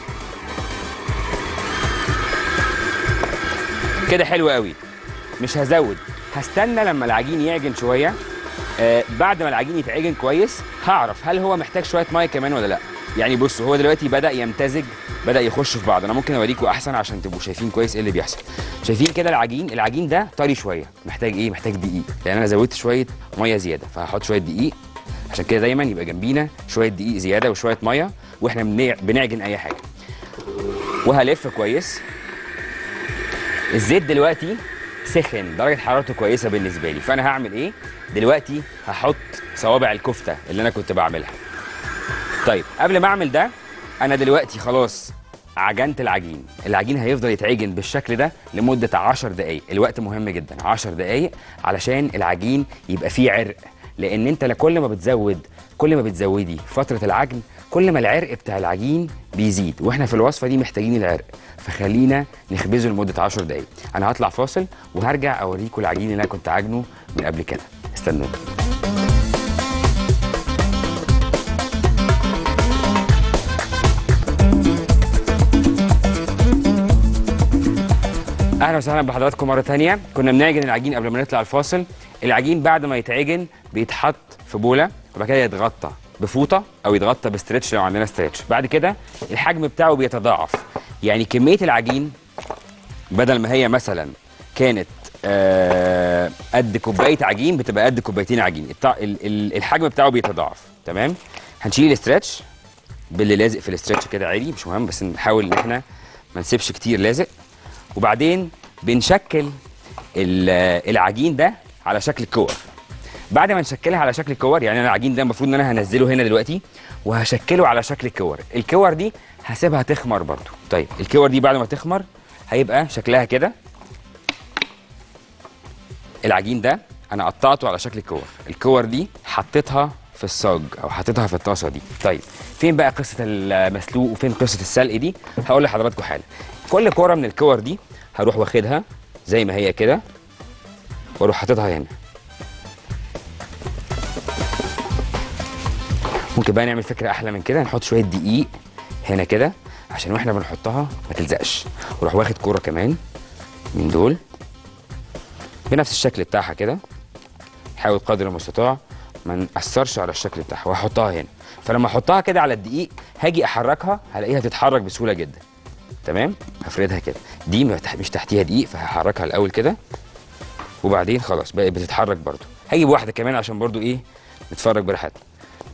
كده، حلو قوي. مش هزود، هستنى لما العجين يعجن شويه. بعد ما العجين يتعجن كويس هعرف هل هو محتاج شويه ميه كمان ولا لا. يعني بصوا هو دلوقتي بدأ يمتزج، بدأ يخش في بعض. انا ممكن اوريكم احسن عشان تبقوا شايفين كويس ايه اللي بيحصل. شايفين كده العجين ده طري شويه، محتاج ايه؟ محتاج دقيق، لان انا زودت شويه ميه زياده، فهحط شويه دقيق. عشان كده دايما يبقى جنبينا شويه دقيق زياده وشويه ميه واحنا بنعجن اي حاجه. وهلف كويس. الزيت دلوقتي سخن، درجه حرارته كويسه بالنسبه لي، فانا هعمل ايه؟ دلوقتي هحط صوابع الكفته اللي انا كنت بعملها. طيب قبل ما اعمل ده انا دلوقتي خلاص عجنت العجين. العجين هيفضل يتعجن بالشكل ده لمده 10 دقائق. الوقت مهم جدا، 10 دقائق علشان العجين يبقى فيه عرق، لان انت كل ما بتزودي فتره العجن كل ما العرق بتاع العجين بيزيد، واحنا في الوصفه دي محتاجين العرق، فخلينا نخبزه لمده 10 دقائق. انا هطلع فاصل وهرجع اوريكم العجين اللي انا كنت عاجنه من قبل كده. استنوني. اهلا وسهلا بحضراتكم مره ثانيه. كنا بنعجن العجين قبل ما نطلع الفاصل. العجين بعد ما يتعجن بيتحط في بوله وبعد كده يتغطى بفوطه او يتغطى بستريتش لو عندنا ستريتش. بعد كده الحجم بتاعه بيتضاعف، يعني كميه العجين بدل ما هي مثلا كانت قد كوبايه عجين بتبقى قد كوبايتين عجين. الحجم بتاعه بيتضاعف. تمام. هنشيل الاستريتش باللي لازق في الاستريتش كده عادي، مش مهم، بس نحاول ان احنا ما نسيبش كتير لازق. وبعدين بنشكل العجين ده على شكل كور. بعد ما نشكلها على شكل كور، يعني انا العجين ده المفروض ان انا هنزله هنا دلوقتي وهشكله على شكل كور. الكور دي هسيبها تخمر برضو. طيب الكور دي بعد ما تخمر هيبقى شكلها كده. العجين ده انا قطعته على شكل كور. الكور دي حطيتها في الصاج او حطيتها في الطاسه دي. طيب فين بقى قصه المسلوق وفين قصه السلق دي؟ هقول لحضراتكم حالا. كل كوره من الكور دي هروح واخدها زي ما هي كده واروح حاططها هنا. ممكن بقى نعمل فكره احلى من كده، نحط شويه دقيق هنا كده عشان واحنا بنحطها ما تلزقش. واروح واخد كوره كمان من دول بنفس الشكل بتاعها كده، حاول قدر المستطاع ما نأثرش على الشكل بتاعها، وهحطها هنا. فلما احطها كده على الدقيق هاجي احركها هلاقيها تتحرك بسهوله جدا. تمام. هفردها كده، دي مش تحتيها دقيق فهحركها الاول كده وبعدين خلاص بقت بتتحرك برضو. هجيب واحده كمان عشان برضو ايه نتفرج براحتنا.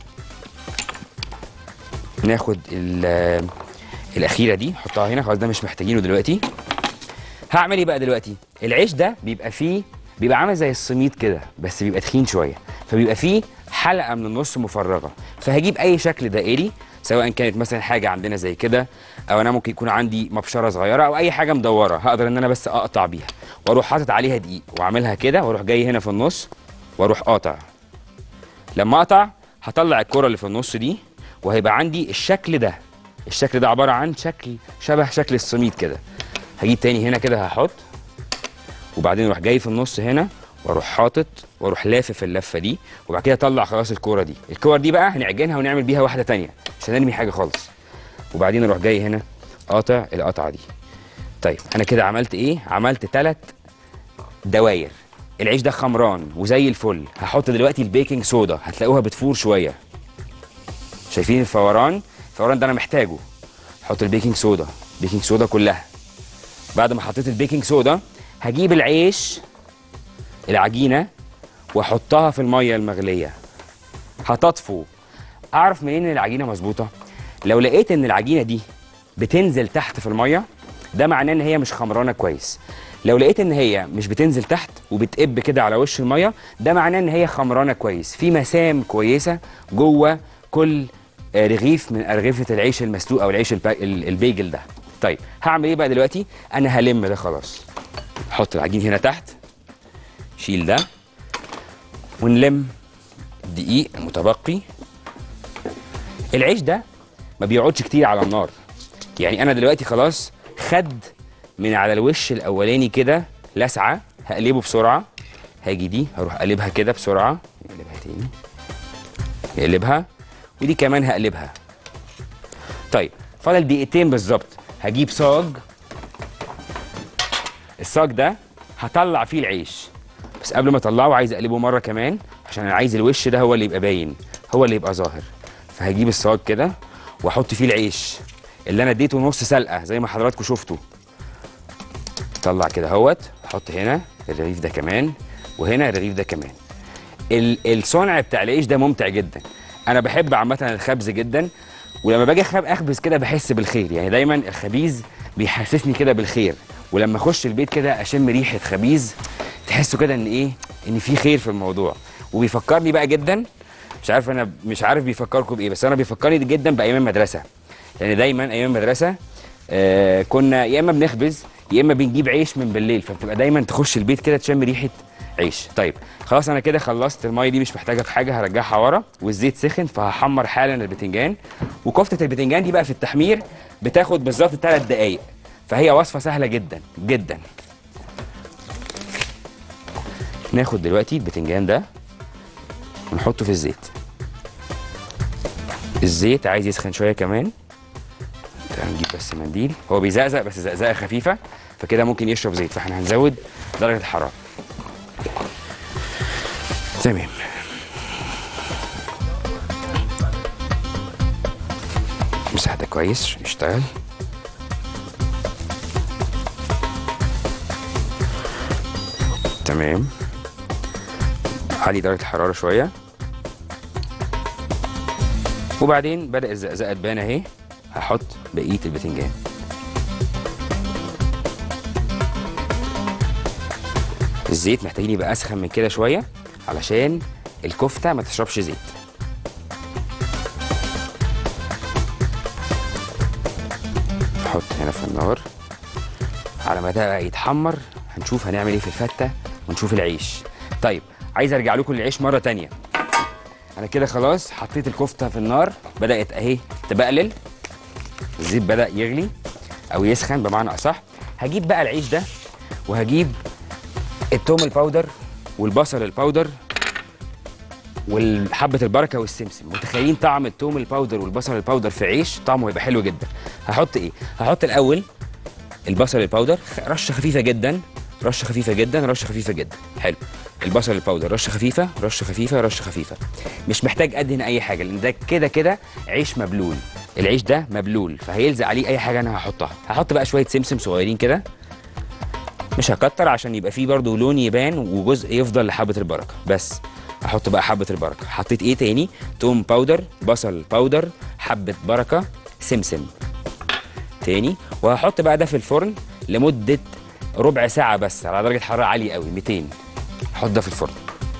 ناخد الاخيره دي نحطها هنا خلاص، ده مش محتاجينه دلوقتي. هعمل ايه بقى دلوقتي؟ العيش ده بيبقى عامل زي السميط كده بس بيبقى تخين شويه، فبيبقى فيه حلقه من النص مفرغه. فهجيب اي شكل دائري سواء كانت مثلا حاجه عندنا زي كده، او انا ممكن يكون عندي مبشره صغيره او اي حاجه مدوره هقدر ان انا بس اقطع بيها، واروح حاطط عليها دقيق واعملها كده، واروح جاي هنا في النص واروح قاطع. لما اقطع هطلع الكره اللي في النص دي وهيبقى عندي الشكل ده. الشكل ده عباره عن شكل شبه شكل السميط كده. هجيب تاني هنا كده هحط، وبعدين اروح جاي في النص هنا واروح حاطط واروح لافف اللفه دي، وبعد كده اطلع خلاص الكوره دي. الكور دي بقى هنعجنها ونعمل بيها واحده تانيه مش هنرمي حاجه خالص. وبعدين اروح جاي هنا قاطع القطعه دي. طيب انا كده عملت ايه؟ عملت 3 دواير. العيش ده خمران وزي الفل. هحط دلوقتي البيكنج صودا، هتلاقوها بتفور شويه. شايفين الفوران؟ الفوران ده انا محتاجه. احط البيكنج صودا، بيكنج صودا كلها. بعد ما حطيت البيكنج صودا هجيب العيش العجينه واحطها في الميه المغليه. هتطفو. اعرف منين ان العجينه مظبوطه؟ لو لقيت ان العجينه دي بتنزل تحت في الميه، ده معناه ان هي مش خمرانه كويس. لو لقيت ان هي مش بتنزل تحت وبتقب كده على وش الميه، ده معناه ان هي خمرانه كويس، في مسام كويسه جوه كل رغيف من ارغفه العيش المسلوق او العيش البيجل ده. طيب هعمل ايه بقى دلوقتي؟ انا هلم ده خلاص. احط العجين هنا تحت، شيل ده، ونلم الدقيق المتبقي. العيش ده ما بيقعدش كتير على النار، يعني انا دلوقتي خلاص خد من على الوش الاولاني كده لسعه، هقلبه بسرعه. هاجي دي هروح اقلبها كده بسرعه، نقلبها تاني، نقلبها، ودي كمان هقلبها. طيب فاضل دقيقتين بالظبط. هجيب صاج، الصاج ده هطلع فيه العيش، بس قبل ما اطلعه عايز اقلبه مره كمان عشان انا عايز الوش ده هو اللي يبقى باين، هو اللي يبقى ظاهر. فهجيب الصاج كده واحط فيه العيش اللي انا اديته نص سلقه زي ما حضراتكم شفتوا. طلع كده اهوت، احط هنا الرغيف ده كمان، وهنا الرغيف ده كمان. الصنع بتاع العيش ده ممتع جدا. انا بحب عامه الخبز جدا، ولما باجي اخبز كده بحس بالخير، يعني دايما الخبيز بيحسسني كده بالخير، ولما اخش البيت كده اشم ريحه خبيز تحسوا كده ان ايه، ان في خير في الموضوع. وبيفكرني بقى جدا، مش عارف بيفكركم بايه، بس انا بيفكرني جدا بايام المدرسه. يعني دايما ايام المدرسه كنا يا اما بنخبز يا اما بنجيب عيش من بالليل، فبتبقى دايما تخش البيت كده تشم ريحه عيش. طيب خلاص انا كده خلصت، الميه دي مش محتاجه في حاجه، هرجعها ورا، والزيت سخن فهحمر حالا البتنجان. وكفته البتنجان دي بقى في التحمير بتاخد بالظبط 3 دقائق، فهي وصفه سهله جدا جدا. ناخد دلوقتي البتنجان ده ونحطه في الزيت. الزيت عايز يسخن شويه كمان، هنجيب بس منديل، هو بيزقزق بس زقزقه خفيفه فكده ممكن يشرب زيت، فاحنا هنزود درجه الحراره. تمام. مسح ده كويس يشتغل. تمام. علي درجه الحراره شويه، وبعدين بدأ الزقزقه تبان اهي. هحط بقيه البتنجان. الزيت محتاجين يبقى اسخن من كده شويه علشان الكفته ما تشربش زيت. نحط هنا في النار على ما ده يتحمر. هنشوف هنعمل ايه في الفته ونشوف العيش. طيب عايز ارجع لكم للعيش مره تانية. انا كده خلاص حطيت الكفته في النار، بدات اهي تبقلل، الزيت بدا يغلي او يسخن بمعنى اصح. هجيب بقى العيش ده وهجيب التوم الباودر والبصل الباودر والحبه البركه والسمسم. متخيلين طعم التوم الباودر والبصل الباودر في عيش؟ طعمه هيبقى حلو جدا. هحط ايه؟ هحط الاول البصل الباودر، رشه خفيفه جدا، رشه خفيفه جدا، رشه خفيفه جدا. حلو. البصل الباودر رشه خفيفه رشه خفيفه رشه خفيفه. مش محتاج ادهن اي حاجه لان ده كده كده عيش مبلول. العيش ده مبلول فهيلزق عليه اي حاجه انا هحطها. هحط بقى شويه سمسم صغيرين كده، مش هكتر عشان يبقى فيه برضو لون يبان وجزء يفضل لحبه البركه. بس احط بقى حبه البركه. حطيت ايه تاني؟ توم باودر، بصل باودر، حبه بركه، سمسم تاني. وهحط بقى ده في الفرن لمده ربع ساعه بس على درجه حراره عاليه قوي 200. احط ده في الفرن.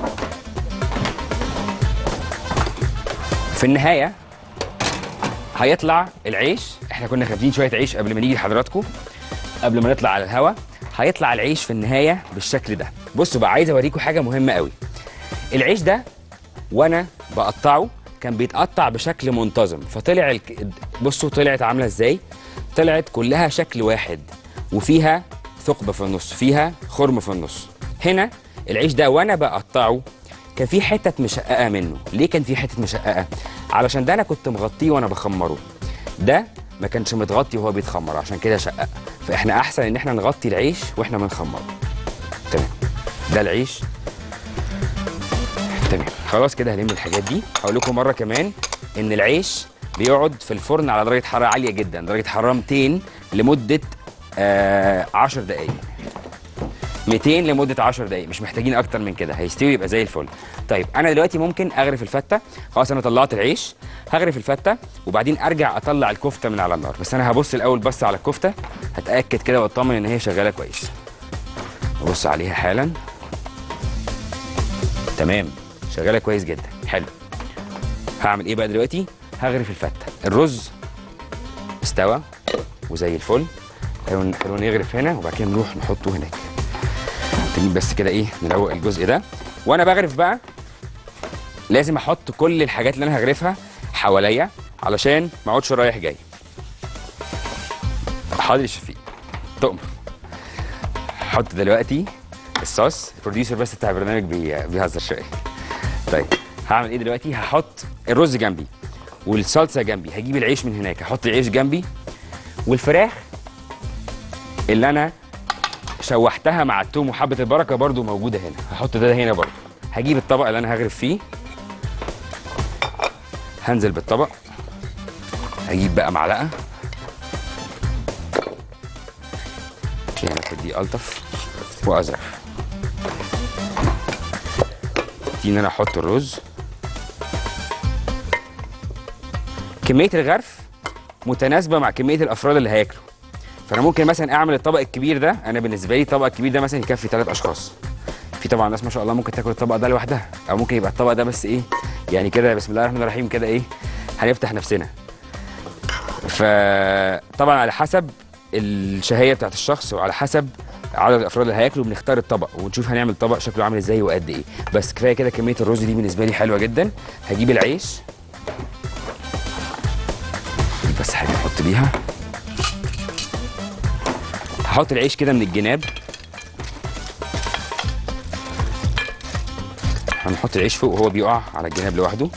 في النهايه هيطلع العيش. احنا كنا خابزين شويه عيش قبل ما نيجي لحضراتكم، قبل ما نطلع على الهوا. هيطلع العيش في النهايه بالشكل ده. بصوا بقى، عايز اوريكم حاجه مهمه قوي. العيش ده وانا بقطعه كان بيتقطع بشكل منتظم، فطلع بصوا طلعت عامله ازاي؟ طلعت كلها شكل واحد وفيها ثقب في النص، فيها خرم في النص. هنا العيش ده وانا بقطعه كان في حتت مشققه منه. ليه كان في حتت مشققه؟ علشان ده انا كنت مغطيه وانا بخمره، ده ما كانش متغطي وهو بيتخمر، عشان كده شقق. فاحنا احسن ان احنا نغطي العيش واحنا بنخمره. تمام. ده العيش. تمام خلاص كده هلم الحاجات دي. هقول لكم مره كمان ان العيش بيقعد في الفرن على درجه حراره عاليه جدا، درجه حراره 200 لمده 10 دقائق. 200 لمده 10 دقائق، مش محتاجين اكتر من كده، هيستوي يبقى زي الفل. طيب انا دلوقتي ممكن اغرف الفته. خلاص انا طلعت العيش، هغرف الفته وبعدين ارجع اطلع الكفته من على النار. بس انا هبص الاول بس على الكفته، هتاكد كده واطمن ان هي شغاله كويس. ابص عليها حالا. تمام شغاله كويس جدا. حلو. هعمل ايه بقى دلوقتي؟ هغرف الفته. الرز استوى وزي الفل. خلونا نغرف هنا وبعد كده نروح نحطه هناك. تجيب بس كده ايه، نروق الجزء ده. وانا بغرف بقى لازم احط كل الحاجات اللي انا هغرفها حواليا علشان ما اقعدش رايح جاي. حاضر يا شفيق تؤمر. احط دلوقتي الصوص. البروديوسر بس بتاع البرنامج بيهزر شويه. طيب هعمل ايه دلوقتي؟ هحط الرز جنبي والصلصه جنبي، هجيب العيش من هناك، هحط العيش جنبي والفراخ اللي انا شوحتها مع التوم وحبه البركه برده موجوده هنا، هحط ده هنا برده. هجيب الطبق اللي انا هغرف فيه، هنزل بالطبق، هجيب بقى معلقه يعني دي الطف واظرف. دي ان انا احط الرز. كميه الغرف متناسبه مع كميه الافراد اللي هياكلوا. فانا ممكن مثلا اعمل الطبق الكبير ده، انا بالنسبه لي الطبق الكبير ده مثلا يكفي 3 اشخاص. في طبعا ناس ما شاء الله ممكن تاكل الطبق ده لوحدها، او ممكن يبقى الطبق ده بس ايه يعني كده بسم الله الرحمن الرحيم كده ايه هنفتح نفسنا. فطبعا على حسب الشهيه بتاعت الشخص وعلى حسب عدد الافراد اللي هياكلوا بنختار الطبق ونشوف هنعمل طبق شكله عامل ازاي وقد ايه. بس كفايه كده كميه الرز دي بالنسبه لي حلوه جدا. هجيب العيش بس حاجه احط بيها. هحط العيش كده من الجناب. هنحط العيش فوق وهو بيقع على الجناب لوحده.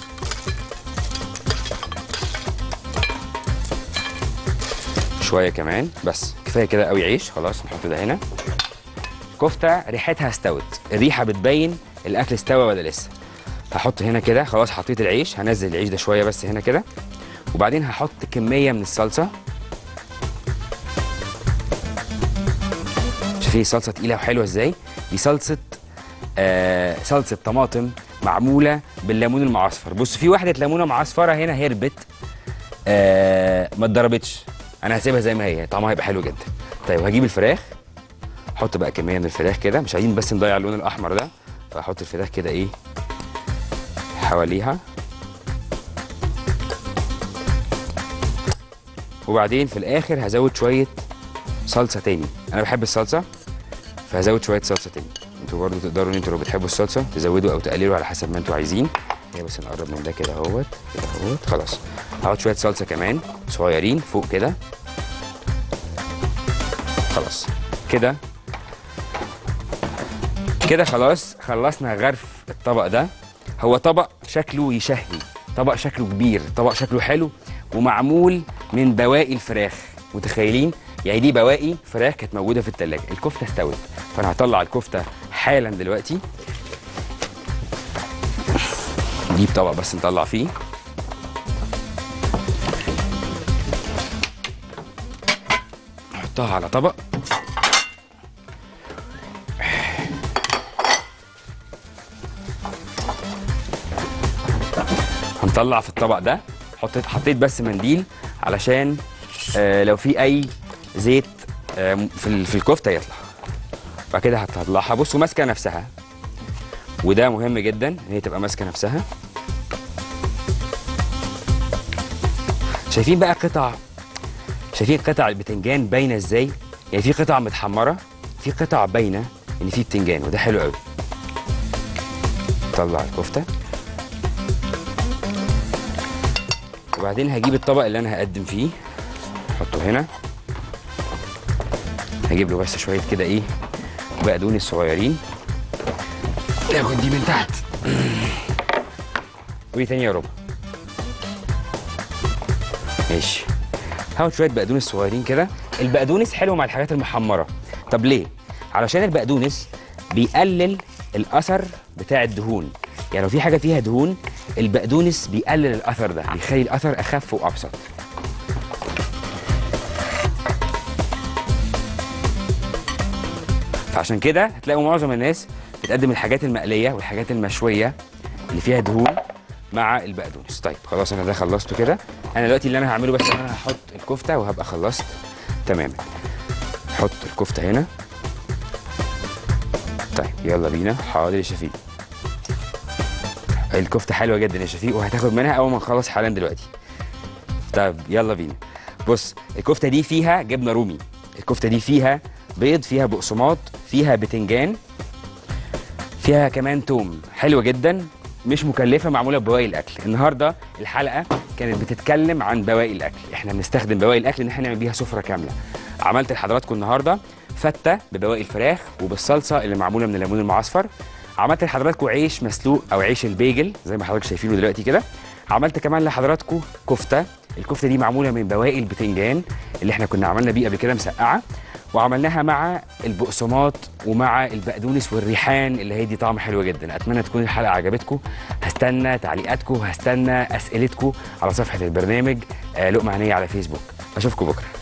شويه كمان بس كفايه كده قوي عيش. خلاص نحط ده هنا. كفته ريحتها استوت، الريحه بتبين الاكل استوى ولا لسه. هحط هنا كده. خلاص حطيت العيش، هنزل العيش ده شويه بس هنا كده، وبعدين هحط كميه من الصلصه. شايفين الصلصه تقيله وحلوه ازاي؟ دي صلصه صلصه طماطم معموله بالليمون المعصفر. بص في واحده ليمونه معصفره هنا هربت ما اتضربتش، انا هسيبها زي ما هي، طعمها هيبقى حلو جدا. طيب هجيب الفراخ، احط بقى كميه من الفراخ كده، مش عايزين بس نضيع اللون الاحمر ده، فاحط الفراخ كده ايه حواليها. وبعدين في الاخر هزود شويه صلصه تاني. انا بحب الصلصه فهزود شويه صلصه تاني. انتوا برضو تقدروا ان انتوا لو بتحبوا الصلصه تزودوا او تقللوا على حسب ما انتوا عايزين. هي بس نقرب من ده كده اهوت كده اهوت. خلاص هحط شويه صلصه كمان صغيرين فوق كده. خلاص كده كده خلاص خلصنا غرف الطبق ده. هو طبق شكله يشهي، طبق شكله كبير، طبق شكله حلو ومعمول من بواقي الفراخ. متخيلين؟ يعني دي بواقي فراخ كانت موجوده في الثلاجه. الكفته استوت، فانا هطلع الكفته حالا دلوقتي. نجيب طبق بس نطلع فيه. نحطها على طبق. هنطلع في الطبق ده. حطيت بس منديل علشان لو في اي زيت في الكفته يطلع. بعد كده هطلعها. بصوا ماسكه نفسها، وده مهم جدا ان هي تبقى ماسكه نفسها. شايفين بقى شايفين قطع البتنجان باينه ازاي؟ يعني في قطع متحمره، في قطع باينه ان في بتنجان، وده حلو قوي. طلع الكفته وبعدين هجيب الطبق اللي انا هقدم فيه احطه هنا. هجيب له بس شويه كده ايه بقدونس صغيرين. ناخد دي من تحت. وايه تاني يا ربع؟ ماشي. هاخد شويه بقدونس صغيرين كده. البقدونس حلو مع الحاجات المحمره. طب ليه؟ علشان البقدونس بيقلل الاثر بتاع الدهون. يعني لو في حاجه فيها دهون البقدونس بيقلل الاثر ده، بيخلي الاثر اخف وابسط. فعشان كده هتلاقوا معظم الناس بتقدم الحاجات المقليه والحاجات المشويه اللي فيها دهون مع البقدونس. طيب خلاص انا ده خلصته كده. انا دلوقتي اللي انا هعمله بس ان انا هحط الكفته وهبقى خلصت تماما. حط الكفته هنا. طيب يلا بينا. حاضر يا شفيق. الكفته حلوه جدا يا شفيق وهتاخد منها اول ما نخلص حالا دلوقتي. طيب يلا بينا. بص الكفته دي فيها جبنه رومي، الكفته دي فيها بيض، فيها بقسماط، فيها بتنجان، فيها كمان توم. حلوه جدا، مش مكلفه، معموله ببواقي الاكل. النهارده الحلقه كانت بتتكلم عن بواقي الاكل. احنا بنستخدم بواقي الاكل ان احنا نعمل بيها سفره كامله. عملت لحضراتكم النهارده فته ببواقي الفراخ وبالصلصه اللي معموله من الليمون المعصفر. عملت لحضراتكم عيش مسلوق او عيش البيجل زي ما حضراتكم شايفينه دلوقتي كده. عملت كمان لحضراتكم كفته، الكفته دي معموله من بواقي البتنجان اللي احنا كنا عملنا بيه قبل كده مسقعه، وعملناها مع البقسماط ومع البقدونس والريحان اللي هيدي طعم حلو جدا. اتمنى تكون الحلقه عجبتكم. هستنى تعليقاتكم وهستنى اسئلتكم على صفحه البرنامج لقمه هنيه على فيسبوك. اشوفكم بكره.